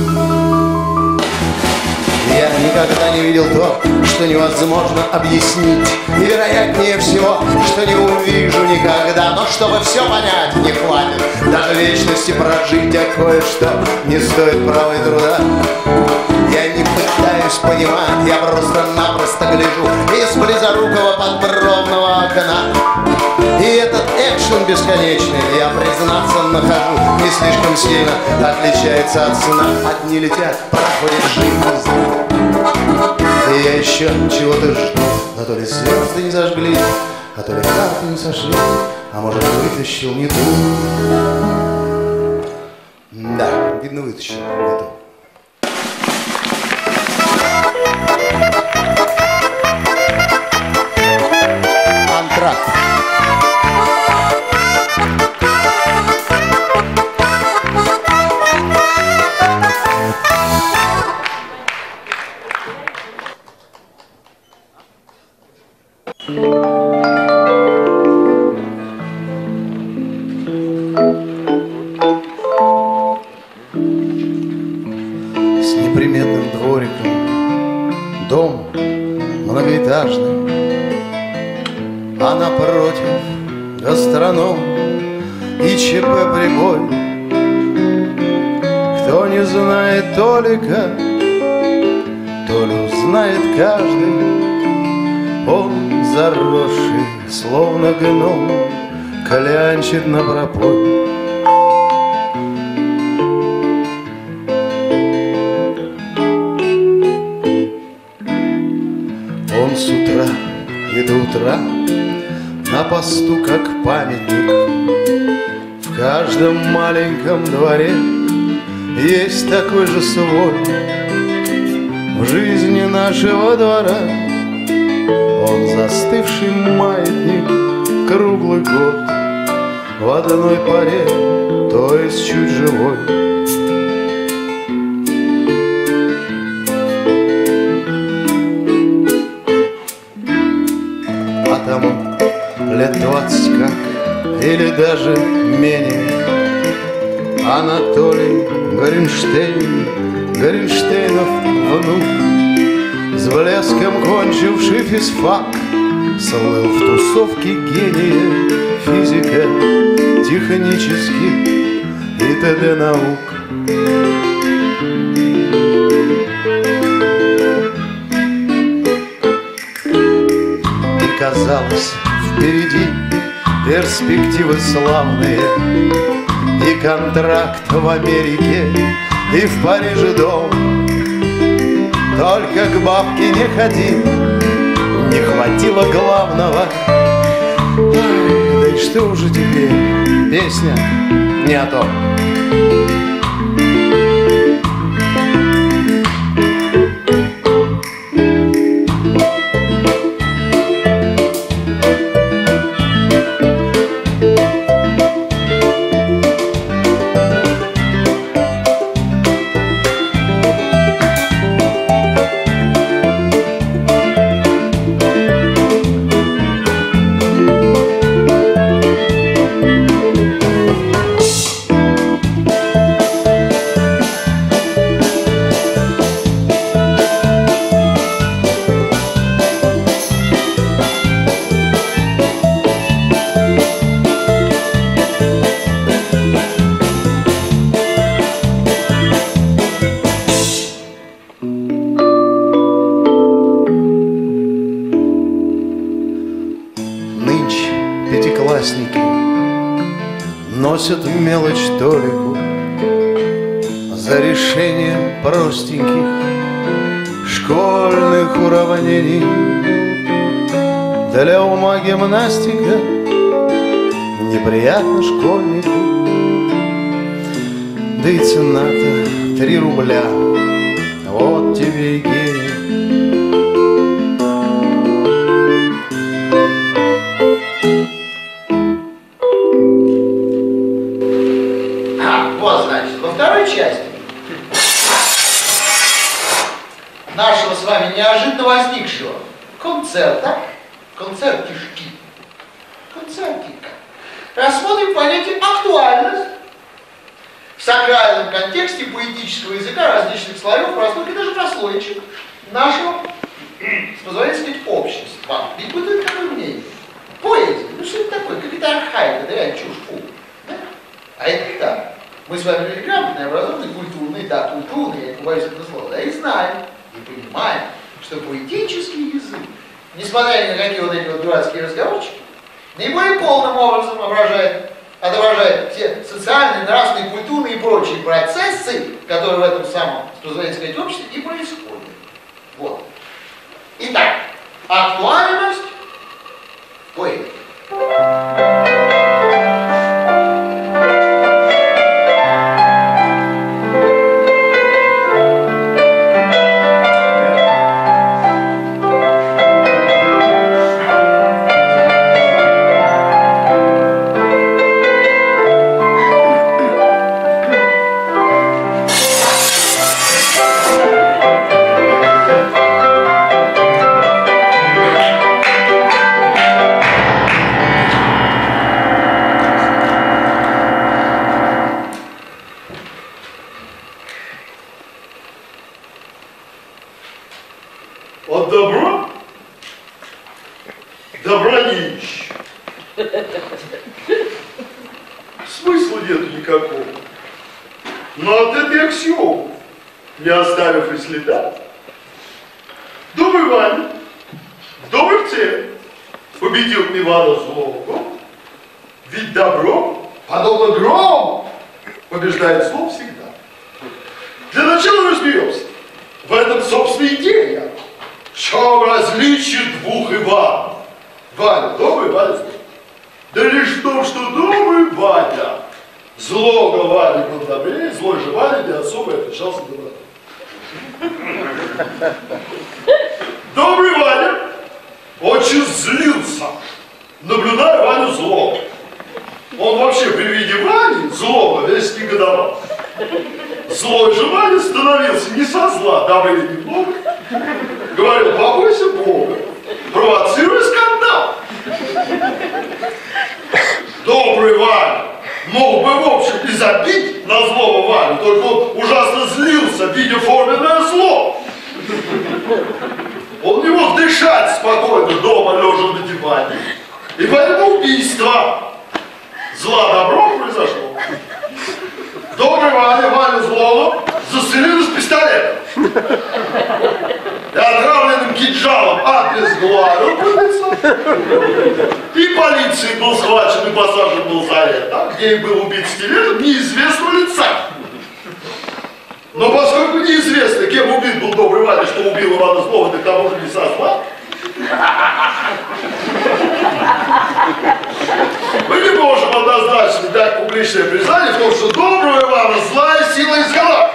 Я никогда не видел то, что невозможно объяснить, и вероятнее всего, что не увижу никогда. Но чтобы все понять, не хватит даже вечности прожить, а кое-что не стоит права и труда. Я не пытаюсь понимать, я просто-напросто гляжу из близорукого подбровного окна. И этот экшен бесконечный, я, признаться, нахожу, не слишком сильно отличается от сна. Одни летят, проходит жизнь, и я еще чего-то жду. Но то ли звезды не зажгли, а то ли карты не сошли, а может, вытащил не ту. Да, видно, вытащил не ту. Антракт. С неприметным двориком, дом многоэтажный, а напротив гастроном и ЧП прибой. Кто не знает Толика, то ли узнает каждый. Он заросший, словно гном, клянчит напропой. Он с утра и до утра на посту, как памятник, в каждом маленьком дворе есть такой же свой в жизни нашего двора. Он застывший маятник круглый год, в одной паре, то есть чуть живой. А тому лет 20 как, или даже менее, Анатолий Горенштейн, Горенштейнов внук, с блеском кончивший физфак, слыл в тусовке гения физика, технических и т.д. наук. И казалось, впереди перспективы славные, и контракт в Америке, и в Париже дом. Только к бабке не ходи, не хватило главного. Ай, да и что уже теперь, песня не о том. Пятиклассники носят мелочь толику за решение простеньких школьных уравнений. Для ума гимнастика неприятно школьнику, да и цена-то 3 рубля. Вот тебе и гений.
Во второй части нашего с вами неожиданно возникшего концертишки, рассмотрим понятие «актуальность» в сакральном контексте поэтического языка различных слоев, прослойки, даже прослоечек нашего, позвольте сказать, общества. Ведь бытует какое мнение? Поэзия, ну что это такое? Какая-то архаика, да реально чушь, фу. Да? А это не так. Мы с вами люди грамотные, образованные, культурные, да, культурные, я не боюсь этого слова, да, и знаем, и понимаем, что поэтический язык, несмотря на какие вот эти вот дурацкие разговорчики, наиболее полным образом отображает все социальные, нравственные, культурные и прочие процессы, которые в этом самом, позвольте сказать, обществе и происходят. Вот. Итак, актуальность поэзии.
От добра добра не ищи. Смысла нету никакого. Но от этой аксиомы, не оставив и следа, добрый Ваня в добрых целях победил Ивана Злого, ведь добро, подобно грому, побеждает зло всегда. Для начала разберемся в этом, собственно, идея. В чем различие двух Иванов? Ваня добрый, Ваня злой. Да лишь в том, что добрый Ваня Злого Вали был добрее, злой же Валя не особо отличался добротой. Добрый Ваня очень злился, наблюдая Ваню злого. Он вообще при виде Вани злого весь негодовал. Злой же Ваня становился не со зла, добрый или неплохо. Говорил, побойся Бога, провоцируй скандал. Добрый Ваня мог бы, в общем, и забить на злого Ваню, только он ужасно злился, видя форменное зло. Он не мог дышать спокойно дома, лежа на диване. И поэтому убийство. Зла добром произошло. Добрый Ваня, Ваню злого, застрелил из пистолета. И отравленным кинжалом адрес Главы написал. И полицией был схвачен и посажен был за это, где и был убит стилетом неизвестного лица. Но поскольку неизвестно, кем убит был добрый Ваня, что убил Ивана Злого, так к тому же не со зла, мы не можем однозначно дать публичное признание в том, что доброго Ивана злая сила изгнала.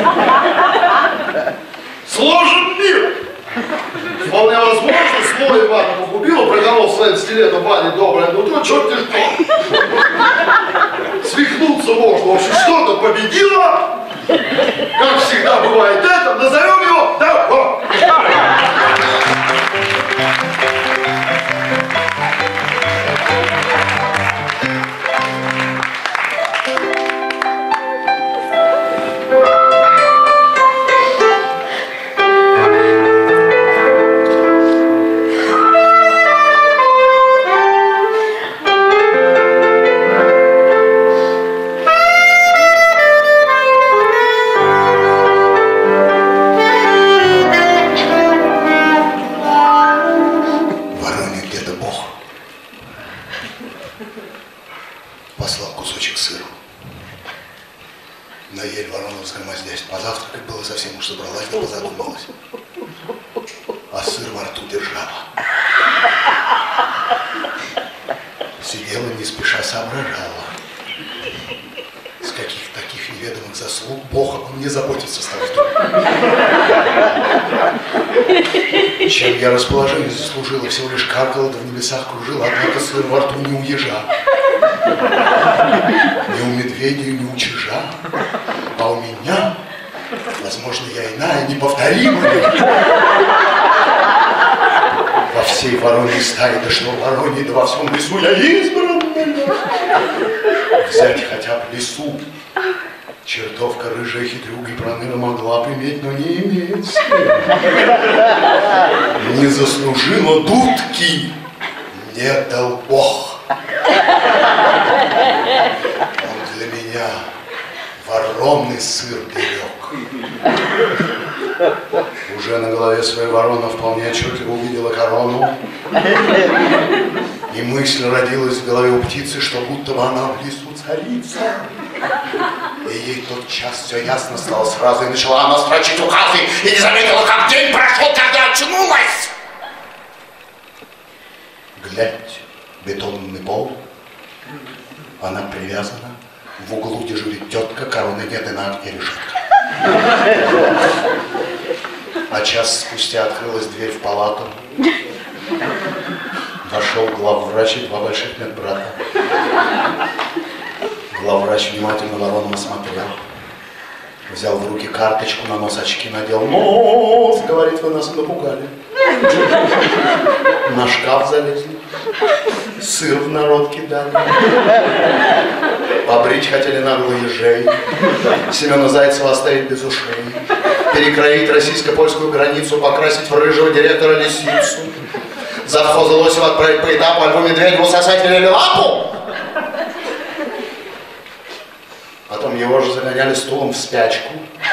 Сложен мир. Вполне возможно, злой Ивана погубил, проколол своим стилетом Ване доброе нутро, черт не что. Свихнуться можно. В общем, что-то победило. Как всегда бывает это, назовем его добро.
Послал кусочек сыра. На ель Вороновском здесь позавтракать было, совсем уж собралась, да позадумалась. А сыр во рту держала. Сидела, не спеша соображала. С каких таких неведомых заслуг Бог обо мне заботится стал. Чем я расположение заслужила, всего лишь каркала, да в небесах кружила, однако сыр во рту не уезжал. Ни у медведя, ни у чижа, а у меня, возможно, я иная, неповторимая. Во всей вороньей стае, да что вороньей, да во всем лесу я избранная. Взять хотя бы лесу. Чертовка рыжая хитрюга и проныра могла бы иметь, но не имеет. Не заслужила дудки, не дал Бог. Он для меня вороный сыр берег. Уже на голове своей ворона вполне отчетливо увидела корону. И мысль родилась в голове у птицы, что будто бы она в лесу царица. И ей тот час все ясно стало сразу, и начала она строчить указы, и не заметила, как день прошел, когда очнулась. Глядь, бетонный пол, она привязана, в углу дежурит тетка, короны нет, и на окне решетка. А час спустя открылась дверь в палату. Вошел главврач и два больших медбрата. Главврач внимательно ворону осмотрел. Взял в руки карточку, на нос очки надел. Нос, говорит, вы нас напугали. На шкаф залезли. Сыр в народ кидали. Побрить хотели нагло ежей. Семена Зайцева оставить без ушей. Перекроить российско-польскую границу, покрасить в рыжего директора лисицу. Завхоза Лосева отправить по этапу, а Льву Медведеву сосать велели лапу. Потом его же загоняли стулом в спячку.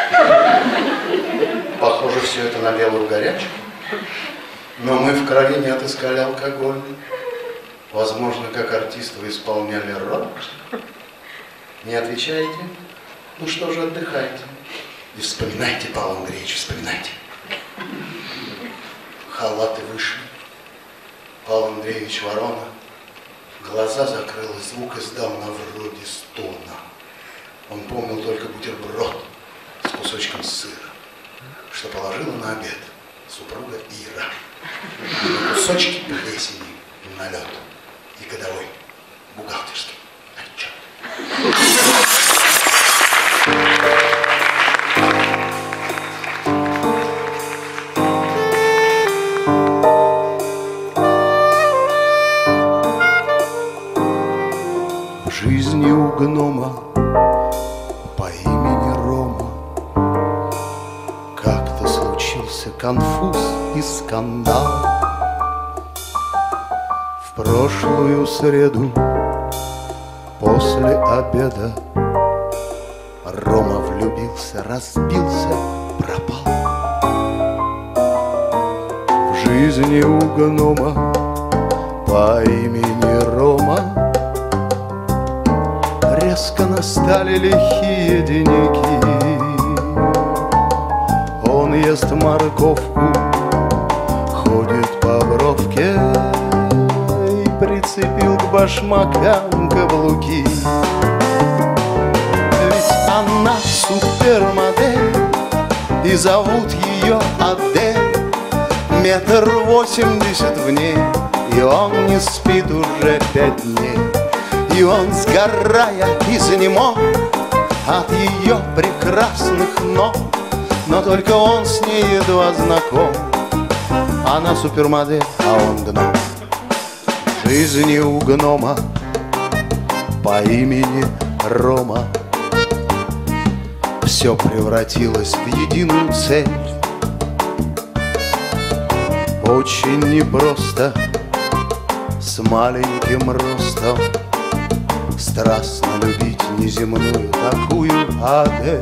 Похоже, все это на белую горячку. Но мы в крови не отыскали алкоголь. Возможно, как артисты вы исполняли роль. Не отвечаете? Ну что же, отдыхайте. И вспоминайте, Павел Андреевич, вспоминайте. Халаты вышли. Павел Андреевич Ворона глаза закрыл и звук издал на вроде стона. Он помнил только бутерброд с кусочком сыра, что положила на обед супруга Ира. И на кусочки плесени налет и годовой бухгалтерский отчет. В жизни у гнома по имени Рома как-то случился конфуз и скандал. В прошлую среду после обеда Рома влюбился, разбился, пропал. В жизни у гнома по имени Рома резко настали лихие деньги. Он ест морковку, ходит по бровке и прицепил к башмакам каблуки. Ведь она супермодель, и зовут ее Адель. 1,80 м в ней, и он не спит уже 5 дней. И он, сгорая, изнемог от ее прекрасных ног. Но только он с ней едва знаком. Она супермодель, а он гном. В жизни у гнома по имени Рома все превратилось в единую цель. Очень непросто с маленьким ростом страстно любить неземную такую Адель.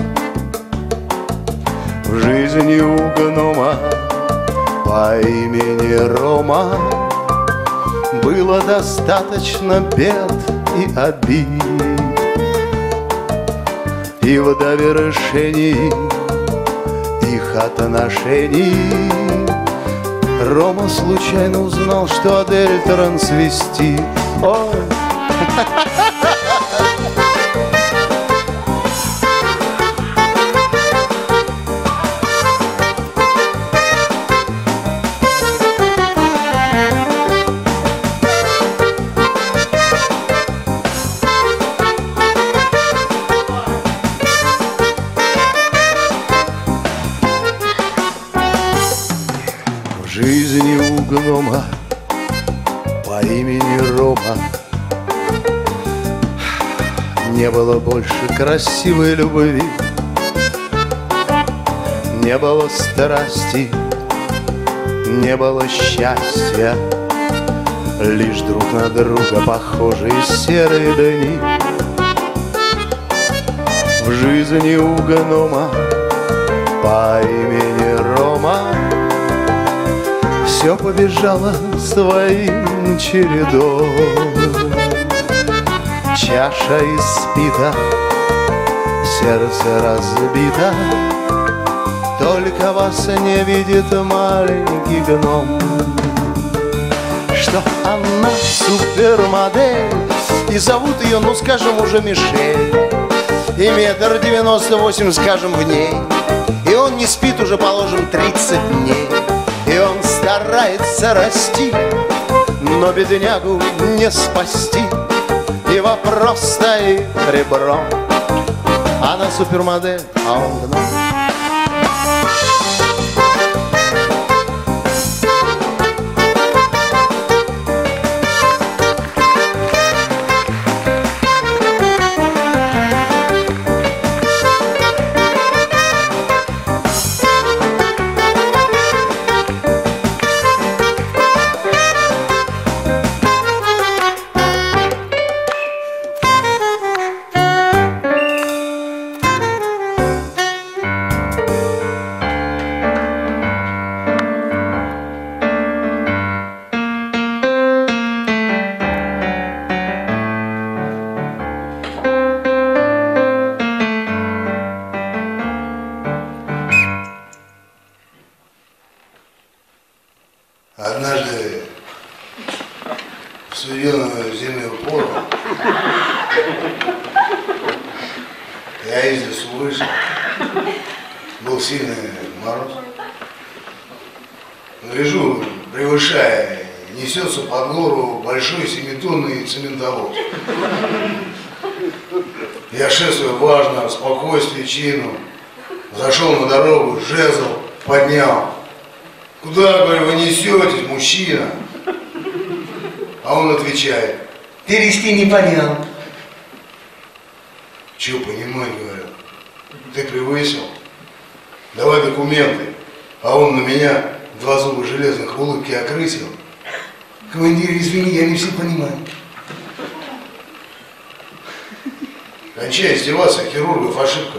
В жизни у гнома по имени Рома было достаточно бед и обид. И в довершении их отношений Рома случайно узнал, что Адель трансвестит. Ой. В жизни у гнома по имени Рома не было больше красивой любви, не было страсти, не было счастья, лишь друг на друга похожие серые дни. В жизни у гнома по имени Рома все побежало своим чередом. Чаша испита, сердце разбито, только вас не видит маленький гном. Что она супермодель, и зовут ее, ну скажем, уже Мишель. И 1,98 м, скажем, в ней. И он не спит уже, положим, 30 дней. И он старается расти, но беднягу не спасти. И вопрос стоит ребром. Она супермодель, а он гном. Однажды в студеную зимнюю пору Я из лесу вышел. Был сильный мороз. Лежу, превышая, несется под гору большой 7-тонный цементовоз. Я шествую важно, в спокойствии, чину. Зашел на дорогу, жезл поднял. Куда, говорю, вы несетесь, мужчина? А он отвечает: перевести не понял. Че понимать, говорю? Ты превысил? Давай документы. А он на меня 2 зуба железных в улыбке окрысил. Командир, извини, я не все понимаю. Кончай издеваться, хирургов ошибка.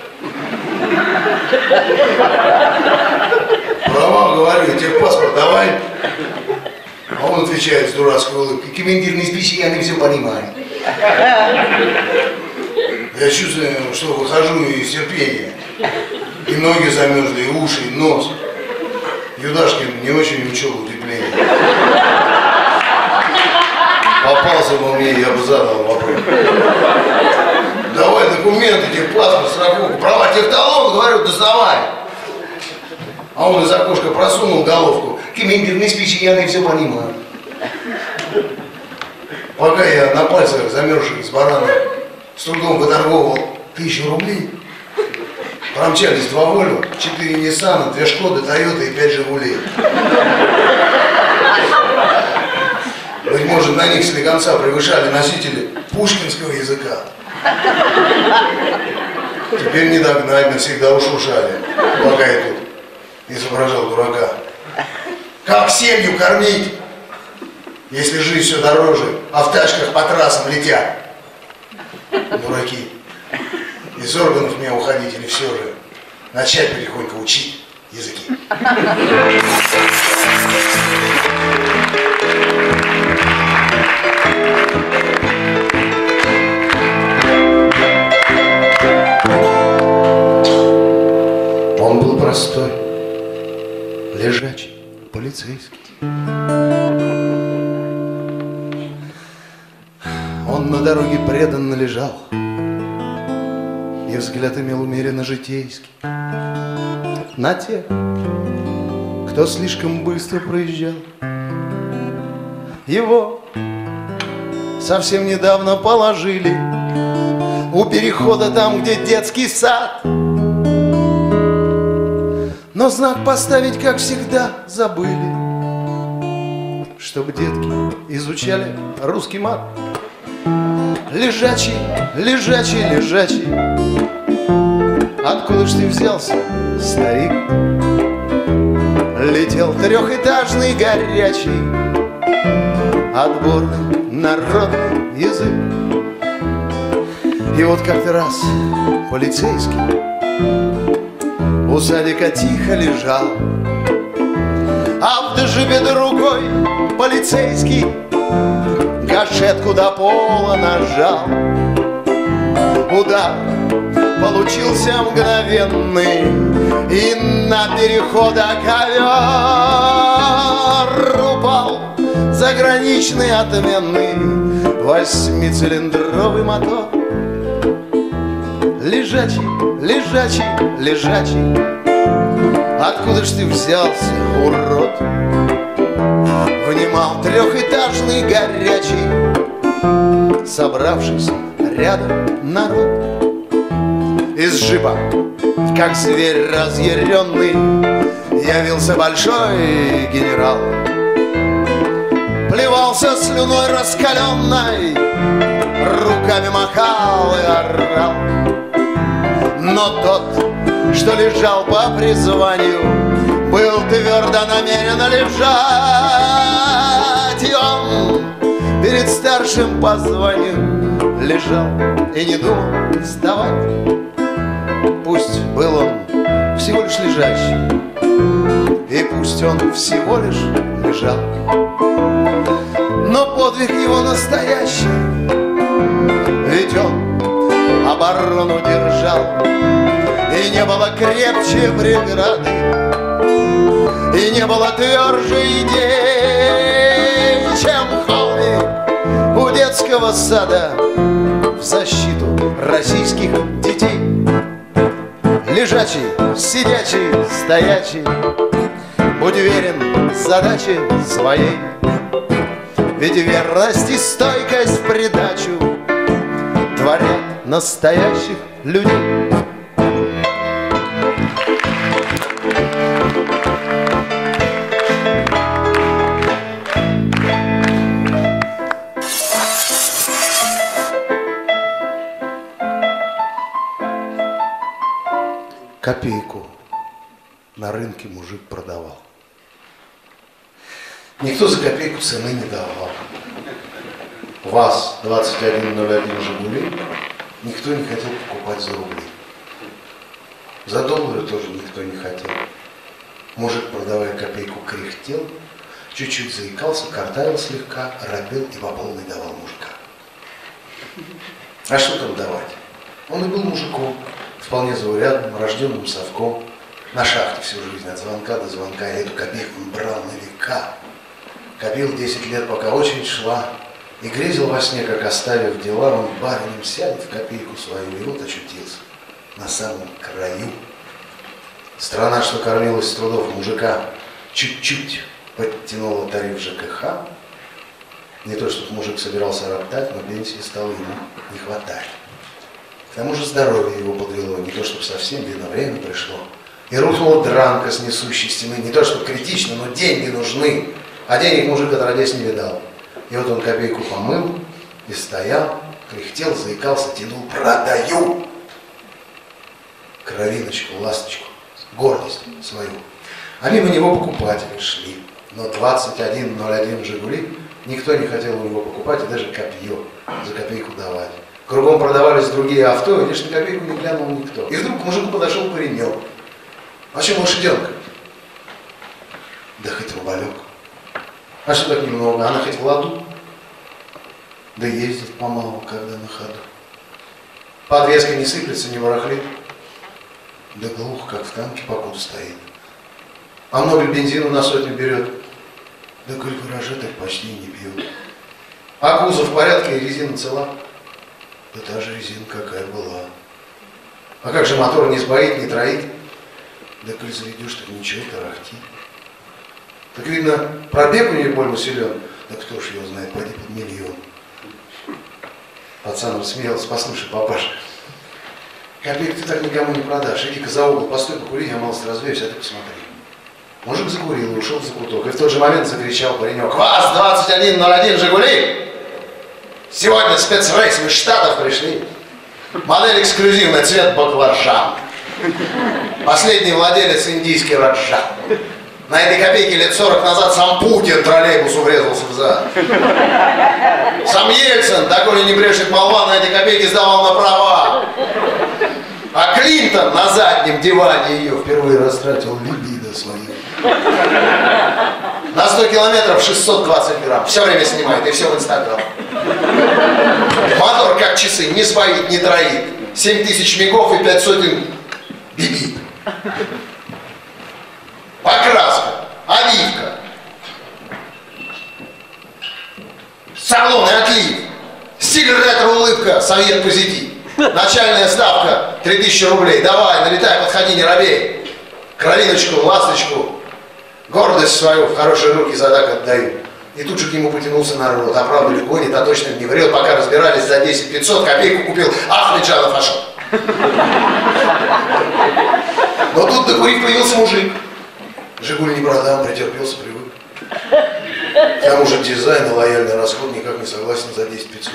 Права, говорю, техпаспорт давай. А он отвечает с дурацкой улыбкой: командир, не спеши, я не все понимаю. Я чувствую, что выхожу из терпения. И ноги замерзли, и уши, и нос. Юдашкин не очень учел утепление. Попался бы мне, я бы задал вопрос. Давай документы, техпаспорт, страховку, права, техталон, говорю, доставай. А он из окошка просунул головку: командир, не спеши, я не все понимаю. Пока я на пальцах замерзших с барана с трудом выторговывал 1000 рублей, промчались 2 Вольво, 4 Ниссана, 2 Шкоды, Тойота и 5 Жигулей. Быть может, на них слегонца превышали носители пушкинского языка. Теперь не догнать, навсегда ушуршали, пока я тут изображал дурака. Как семью кормить, если жизнь все дороже, а в тачках по трассам летят? Дураки. Из органов мне уходить или все же начать потихоньку учить языки? Он был простой, лежачий, полицейский. Он на дороге преданно лежал, и взгляд имел умеренно житейский на тех, кто слишком быстро проезжал. Его совсем недавно положили у перехода там, где детский сад. Но знак поставить, как всегда, забыли, чтобы детки изучали русский мат. Лежачий, лежачий, лежачий, откуда ж ты взялся, старик? Летел 3-этажный горячий отборный народный язык. И вот как-то раз полицейский у садика тихо лежал, а в джипе другой полицейский гашетку до пола нажал. Удар получился мгновенный, и на перехода ковер упал заграничный отменный 8-цилиндровый мотор. Лежачий, лежачий, лежачий, откуда ж ты взялся, урод? Внимал 3-этажный горячий, собравшийся рядом народ. Из джипа, как зверь разъяренный, явился большой генерал. Плевался слюной раскаленной, руками махал и орал. Но тот, что лежал по призванию, был твердо намерен лежать. И он перед старшим по званию лежал и не думал вставать. Пусть был он всего лишь лежащий, и пусть он всего лишь лежал, но подвиг его настоящий, ведь он оборону держал. И не было крепче преграды, и не было тверже идей, чем холмик у детского сада в защиту российских детей. идти. Лежачий, сидячий, стоячий, будь верен задаче своей. Ведь верность и стойкость в придачу творят настоящих людей. Копейку на рынке мужик продавал. Никто за копейку цены не давал. ВАЗ-2101 «Жигули» никто не хотел покупать за рубли. За доллары тоже никто не хотел. Мужик, продавая копейку, кряхтел, чуть-чуть заикался, картавил слегка, робел и по полной давал мужика. А что там давать? Он и был мужиком, вполне заурядным, рожденным совком. На шахте всю жизнь, от звонка до звонка, и эту копейку он брал на века. Копил 10 лет, пока очередь шла, и грезил во сне, как, оставив дела, он баринем сядет в копейку свою, и вот очутился на самом краю. Страна, что кормилась с трудов мужика, чуть-чуть подтянула тариф ЖКХ. Не то, чтобы мужик собирался роптать, но пенсии стало ему не хватать. К тому же здоровье его подвело, не то, чтобы совсем, видно, время пришло. И рухнула дранка с несущей стены, не то, что критично, но деньги нужны. А денег мужик отродясь не видал. И вот он копейку помыл и стоял, кряхтел, заикался, тянул: продаю! Кровиночку, ласточку, гордость свою. А мимо него покупатели шли. Но 2101 «Жигули» никто не хотел у него покупать и даже копье за копейку давать. Кругом продавались другие авто, и лишь на копейку не глянул никто. И вдруг к мужику подошел паренек. А чем лошаденка? Да хоть рубалек. А что так немного? Она хоть в ладу? Да ездит помалу, когда на ходу. Подвеска не сыплется, не барахлит. Да глухо, как в танке, покуда стоит. А много ли бензину на сотню берет? Да коль гаража так почти не бьет. А кузов в порядке и резина цела? Да та же резина, какая была. А как же мотор не сбоит, не троит? Да коль заведешь, так ничего, тарахтит. Так видно, пробег у нее больно силен. Да кто ж его знает, пойди под миллион. Пацан рассмеялся: послушай, папаша, копейку ты так никому не продашь. Иди-ка за угол, постой, покури, я малость развеюсь, а ты посмотри. Мужик закурил и ушел в закуток. И в тот же момент закричал паренек: ВАЗ-2101 «Жигули»! Сегодня спецрейс, мы из Штатов пришли. Модель эксклюзивная, цвет баклажан. Последний владелец индийский раджа. На этой копейке лет 40 назад сам Путин троллейбусу врезался в зад. Сам Ельцин, доколе не брешет молва, на этой копейке сдавал на права. А Клинтон на заднем диване ее впервые растратил либидо свое. На 100 километров 620 грамм. Все время снимает, и все в Инстаграм. Мотор как часы, не сбоит, не троит. 7000 мигов и 500 бибит. Покраска, обивка, салон и отлив, стиль ретро-улыбка, совет позитив. Начальная ставка 3000 рублей. Давай, налетай, подходи, не робей. Кровиночку, ласточку, гордость свою в хорошие руки задак отдаю. И тут же к нему потянулся народ. А правду ли гонит, а точно не врет. Пока разбирались за 10 500, копейку купил Ахмеджанов Ашот. Но тут, докурив, появился мужик. «Жигуль не продам», претерпелся, привык. К тому же дизайн и лояльный расход никак не согласен за 10 500.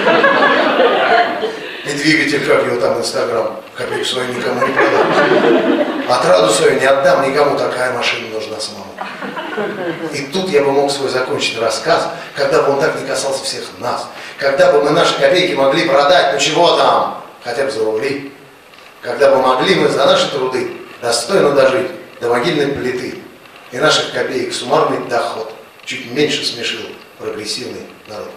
И двигатель, как его там, Инстаграм, копейку свою никому не продам. Отраду свою не отдам никому, такая машина нужна самому. И тут я бы мог свой закончить рассказ, когда бы он так не касался всех нас. Когда бы мы наши копейки могли продать, ну чего там, хотя бы за рубли. Когда бы могли мы за наши труды достойно дожить до могильной плиты. И наших копеек суммарный доход чуть меньше смешил прогрессивный народ.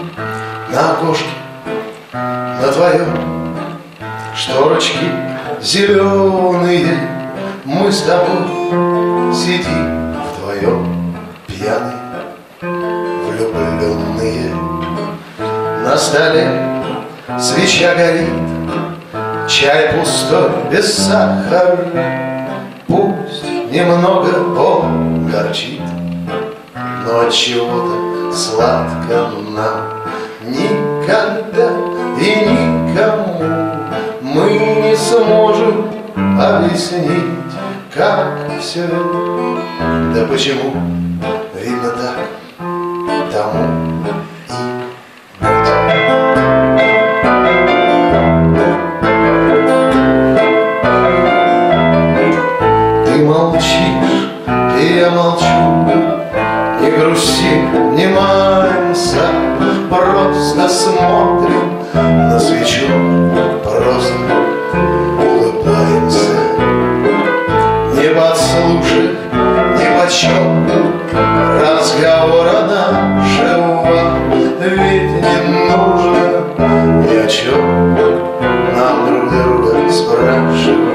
На окошке, на твоем, шторочки зеленые, мы с тобой сидим вдвоем, пьяные, влюбленные. На столе свеча горит, чай пустой, без сахара. Пусть немного он горчит, но отчего-то сладко нам. Никогда и никому мы не сможем объяснить, как все это, да почему, видно так, тому и быть. Ты молчишь, и я молчу, не грустим, не маемся, просто смотрим на свечу, просто улыбаемся. Не подслушать, не почет разговора нашего, ведь не нужно ни о чем нам друг друга спрашивать.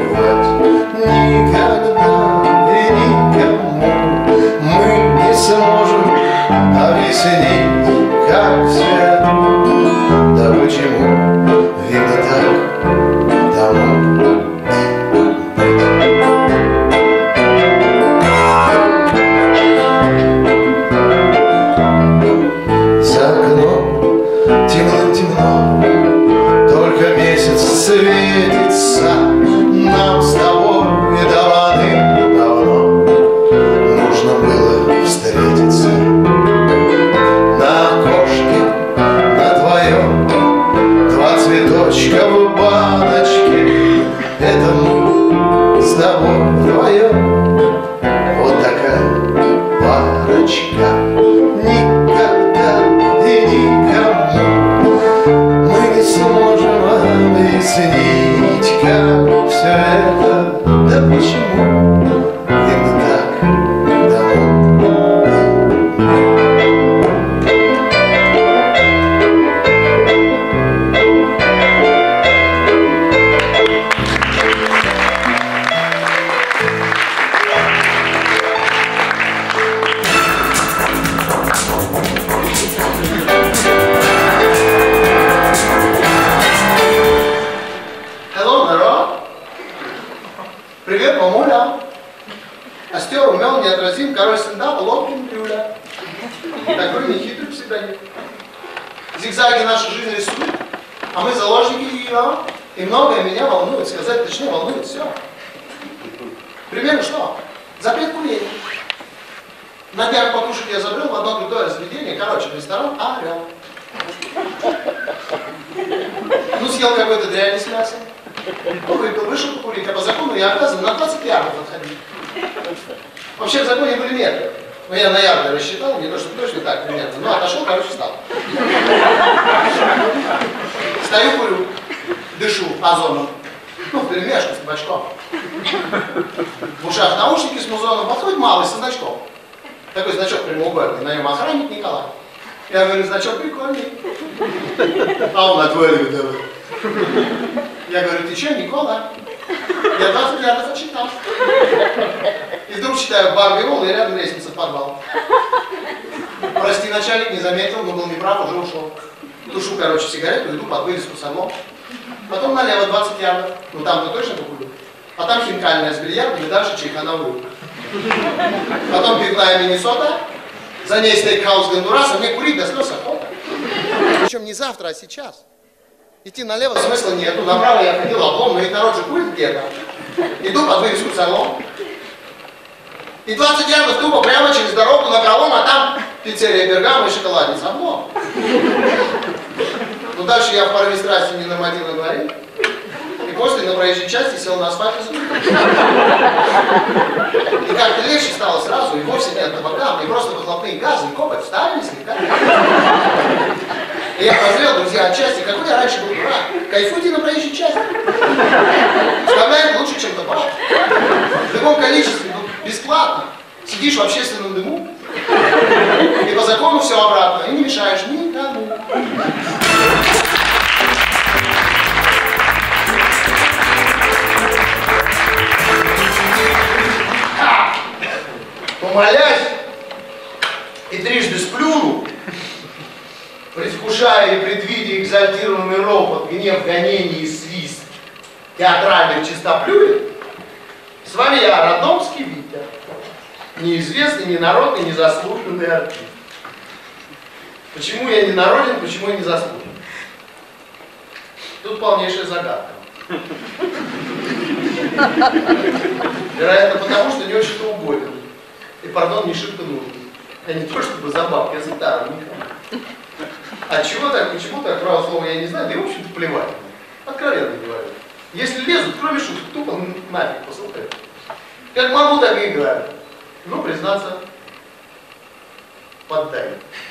Никогда и никому мы не сможем объяснить, как все это, да почему, видно так, тому и быть. За окном темно-темно, только месяц светится, нам с тобой давным-давно нужно было встретиться. На окошке, на твоем, два цветочка в баночке, это мы с тобой вдвоем, вот такая парочка. Никогда и никому мы не сможем объяснить, как все это, да почему, видно так, тому
Hello, народ! Привет, мамуля! Остер умен, неотразим, король стендапа, Лобкин Люля. Такой нехитрый псевдоним. Зигзаги нашей жизни рисуют, а мы заложники ее. И многое меня волнует, сказать точнее волнует все. Примерно что? Запрет курения. На днях покушать я забрел в одно крутое заведение, короче, ресторан «Орел». Ну, съел какой-то дрянь с мясом. Ну, выпил, вышел покурить, а по закону я обязан на 20 ярдов отходить. Вообще в законе были метры. Но я на ярды рассчитал, не то, что точно так примерно. Ну, отошел, короче, встал. Стою, курю, дышу озоном. Ну, вперемешку с табачком. В ушах наушники с музоном, подходит малый со значком. Такой значок прямоугольный, на нем охранник Николай. Я говорю, значок прикольный. А он отваливает давай. Я говорю, ты что, Никола? Я 20 ярдов отчитал. И вдруг читаю бар Виол, и рядом лестница в подвал. Прости, начальник, не заметил, но был неправ, уже ушел. Тушу, короче, сигарету, иду под вывеску с орлом. Потом налево 20 ярдов. Ну там-то точно покурю. А там хинкальная с бильярдом и дальше чайхановую. Потом пивная Миннесота. За ней стейкхаус Гондурас, а мне курить до слез охота. Причем не завтра, а сейчас. Идти налево смысла нету, направо я ходил облом, но и народ же курит где-то. Иду под вывеску с орлом. И 20 ярдов тупо прямо через дорогу на пролом, а там пиццерия Бергамо и шоколадница. Облом. Ну дальше я в порыве страсти не норматив на дворе. И после на проезжей части сел на асфальт и закурил. И как-то легче стало сразу, и вовсе не от табака, мне просто выхлопные газы и копоть вставили слегка. И я прозрел, друзья, отчасти, какой я раньше был дурак. Кайфуйте на проезжей части. Вставляет лучше, чем табак. В любом количестве, ну, бесплатно. Сидишь в общественном дыму, и по закону все обратно, и не мешаешь никому. помолясь и трижды сплюну, предвкушая и предвидя экзальтированный ропот, гнев, гонение и свист театральных чистоплюек, с вами я, Родомский Витя, неизвестный, ненародный, незаслуженный артист. Почему я не народен, почему я не заслужен? Тут полнейшая загадка. Вероятно, потому что не очень-то угоден. И, пардон, не шибко нужен. А не то чтобы за бабки, а за тару никому. А чего так, почему так, право слова я не знаю, да и в общем-то плевать. Откровенно говорю. Если лезут, кроме шуток, тупо нафиг посылают. Как могу, так и играю. Ну, признаться, поддай.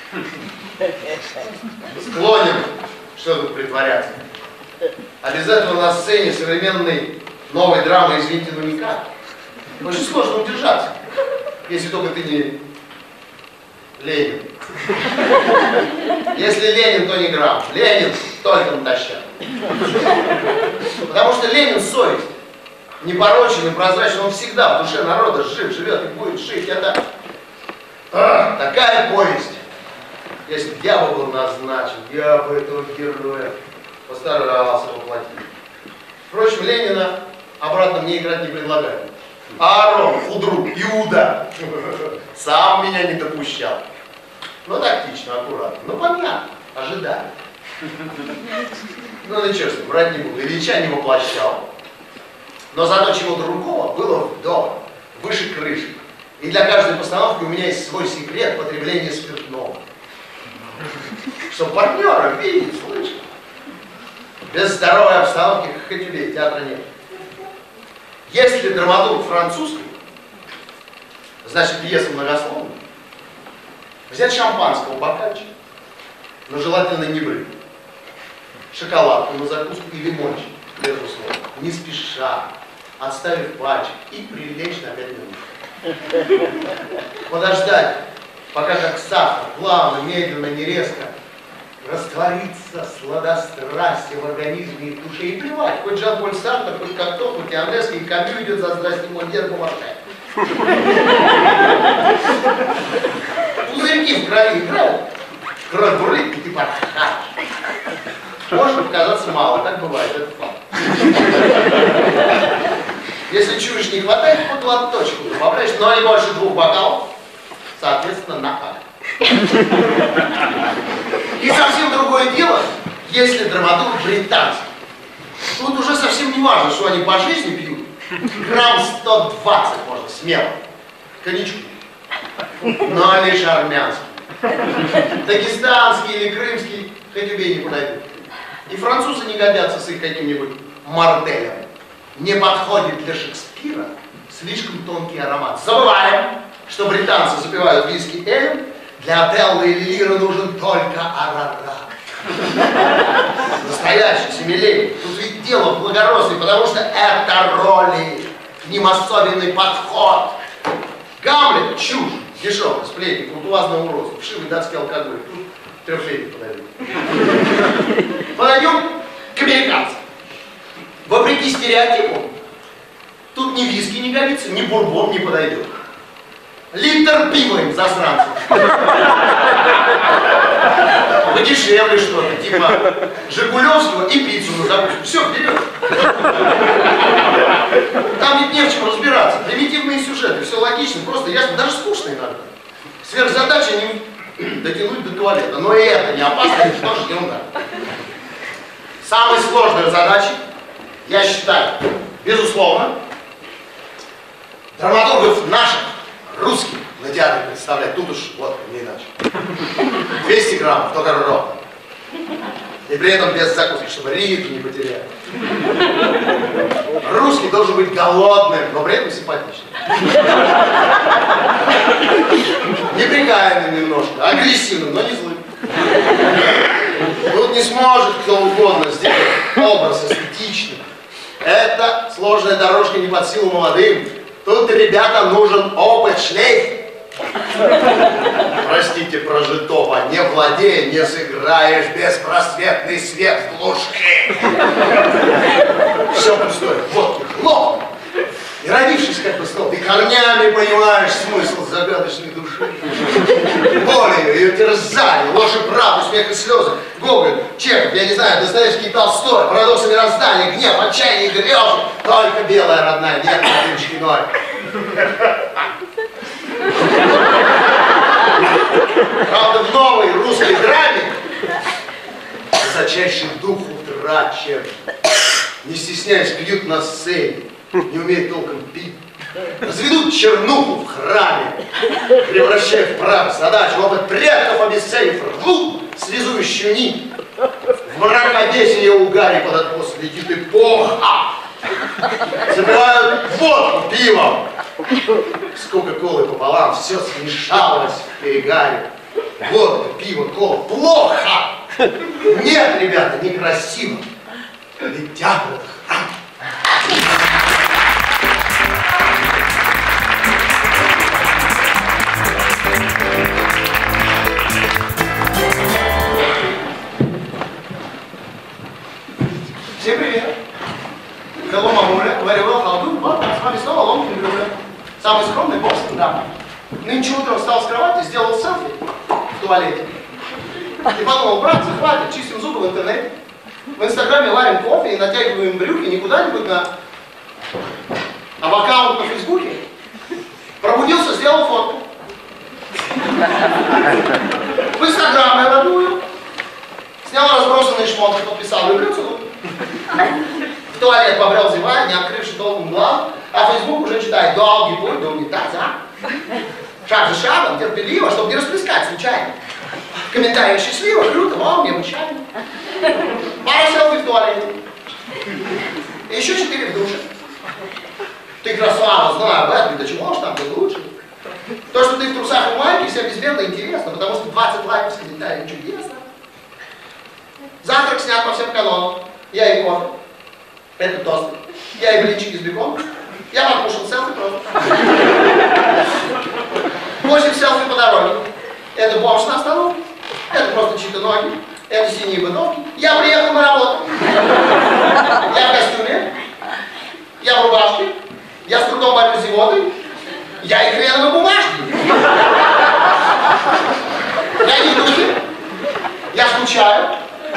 Склонен, что тут притворяться. А без этого на сцене современной новой драмы, извините, ну никак. Очень сложно удержаться, если только ты не Ленин. Если Ленин, то не грамм. Ленин только натощак. Потому что Ленин совесть. Непорочен и прозрачен, он всегда в душе народа жив, живет и будет жить. Это такая повесть. Если бы я был назначен, я бы этого героя постарался воплотить. Впрочем, Ленина обратно мне играть не предлагают. Аарон, Фудрук, Иуда сам меня не допущал. Ну, тактично, аккуратно. Ну, понятно, ожидали. Ну, ничего с ним, брать не буду. Ильича не воплощал. Но зато чего другого было вдоволь, выше крыши. И для каждой постановки у меня есть свой секрет потребления спиртного. Чтобы партнера видеть, слышать. Без здоровой обстановки хохотюлей театра нет. Если драматург французский, значит пьеса многословная. Взять шампанского бокальчик, но желательно не брать. Шоколадку на закуску и лимончик, безусловно. Не спеша, отставив пальчик и прилечь на 5 минут. Подождать, пока как сахар, плавно, медленно, не резко, растворится сладострастие в организме и в душе. И плевать, хоть Жан-Поль Сартр, хоть Кокто, хоть Ионеско, и Камю идет за здрасте Мольер Бумаршай. Пузырьки в крови играют, кровь бурлит, и ты порхаешь. Может показаться мало, так бывает, это факт. Если чуешь не хватает, под лоточку добавляешь, но не больше 2 бокалов, соответственно, на как. И совсем другое дело, если драматург британский. Тут уже совсем не важно, что они по жизни пьют. Грамм 120 можно смело. Коньячку. Но лишь армянский. Дагестанский или крымский хоть убей не подойдут. И французы не годятся с их каким-нибудь морделем. Не подходит для Шекспира слишком тонкий аромат. Забываем, что британцы запивают виски элем, для Отелло или Лиры нужен только арарат. Настоящий, семилетний. Тут ведь дело в благородстве, потому что это роли, к ним особенный подход. Гамлет — чушь, дешевый, сплетни, куртуазный уродство, вшивый датский алкоголь. Тут трехлетний подойдет. Подойдем к американцам. Вопреки стереотипу, тут ни виски не годится, ни бурбон не подойдет. Литр пива им, засранцев. Подешевле что-то, типа Жигулевского и пиццу на закуску. Все, вперед. Там ведь не в чем разбираться. Примитивные сюжеты, все логично, просто ясно, даже скучно иногда. Сверхзадача не дотянуть до туалета. Но и это не опасно, это тоже ерунда. Самой сложной задачей, я считаю, безусловно, драматургов наших, русских, на театре представлять. Тут уж, вот, не иначе. 200 граммов, только ровно. И при этом без закуски, чтобы ритм не потерять. Русский должен быть голодным, но при этом симпатичным. Неприкаянным немножко, агрессивным, но не злым. Тут не сможет кто угодно сделать образ эстетичный. Это сложная дорожка не под силу молодым. Тут, ребята, нужен опыт, шлейф. Простите, прожитого, не владея, не сыграешь беспросветный свет в глуши. Все пустое. Водки, хлоп. И родившись как бы снова, ты корнями понимаешь смысл загадочной души. Болью ее терзали, ложь и правду, смех и слезы. Гоголь, Чехов, я не знаю, Достоевский и Толстой, парадоксы мироздания, гнев, отчаяние и грезы. Только белая родная, нет латыночки ноль. Правда, в новой русской драме высочайший дух утрачен. Не стесняясь, пьют на сцене, не умеют толком пить. Разведут чернуху в храме, превращая в прах задачу, опыт предков обесценив, рвут связующую нить. В мракобесие угаре под откос летит эпоха. Запивают водку пивом. С кока-колой пополам все смешалось в перегаре. Водка, пиво, кола. Плохо! Нет, ребята, некрасиво. Ведь театр это храм. Всем привет! Hello, мамуля, very well, how do? Вот, с вами снова Ломкин Грюля. Самый скромный босс, да. Нынче утром встал с кровати, сделал селфи в туалете. И подумал, братцы, хватит, чистим зубы в интернете. В инстаграме варим кофе и натягиваем брюки не куда-нибудь а в аккаунт на фейсбуке. Пробудился, сделал фотку. В инстаграм я родную. Снял разбросанные шмотки, подписал, люблю целую. В туалет побрел зевая, не открывши толком глаз, а фейсбук уже читает долгий путь до унитаза. Шаг за шагом, терпеливо, чтобы не расплескать случайно. Комментарии счастливо, круто, вау, необычайно. Пара селфи в туалете. И еще 4 в душе. Ты красава, знаю, Бэтмен, да чего ж там, ты лучше. То, что ты в трусах и майке, все безбедно интересно, потому что 20 лайков с комментарием чудесно. Завтрак снят по всем канонам. Я и кофе. Это тост. Я и блинчики с беконом. Я покушал селфи просто. 8 селфи по дороге. Это бомж на остановке. Это просто чьи-то ноги. Это синие бытовки. Я приехал на работу. Я в костюме. Я в рубашке. Я с трудом борюсь с зевотой. Я и хреновые бумажки. Я не в духе. Я скучаю.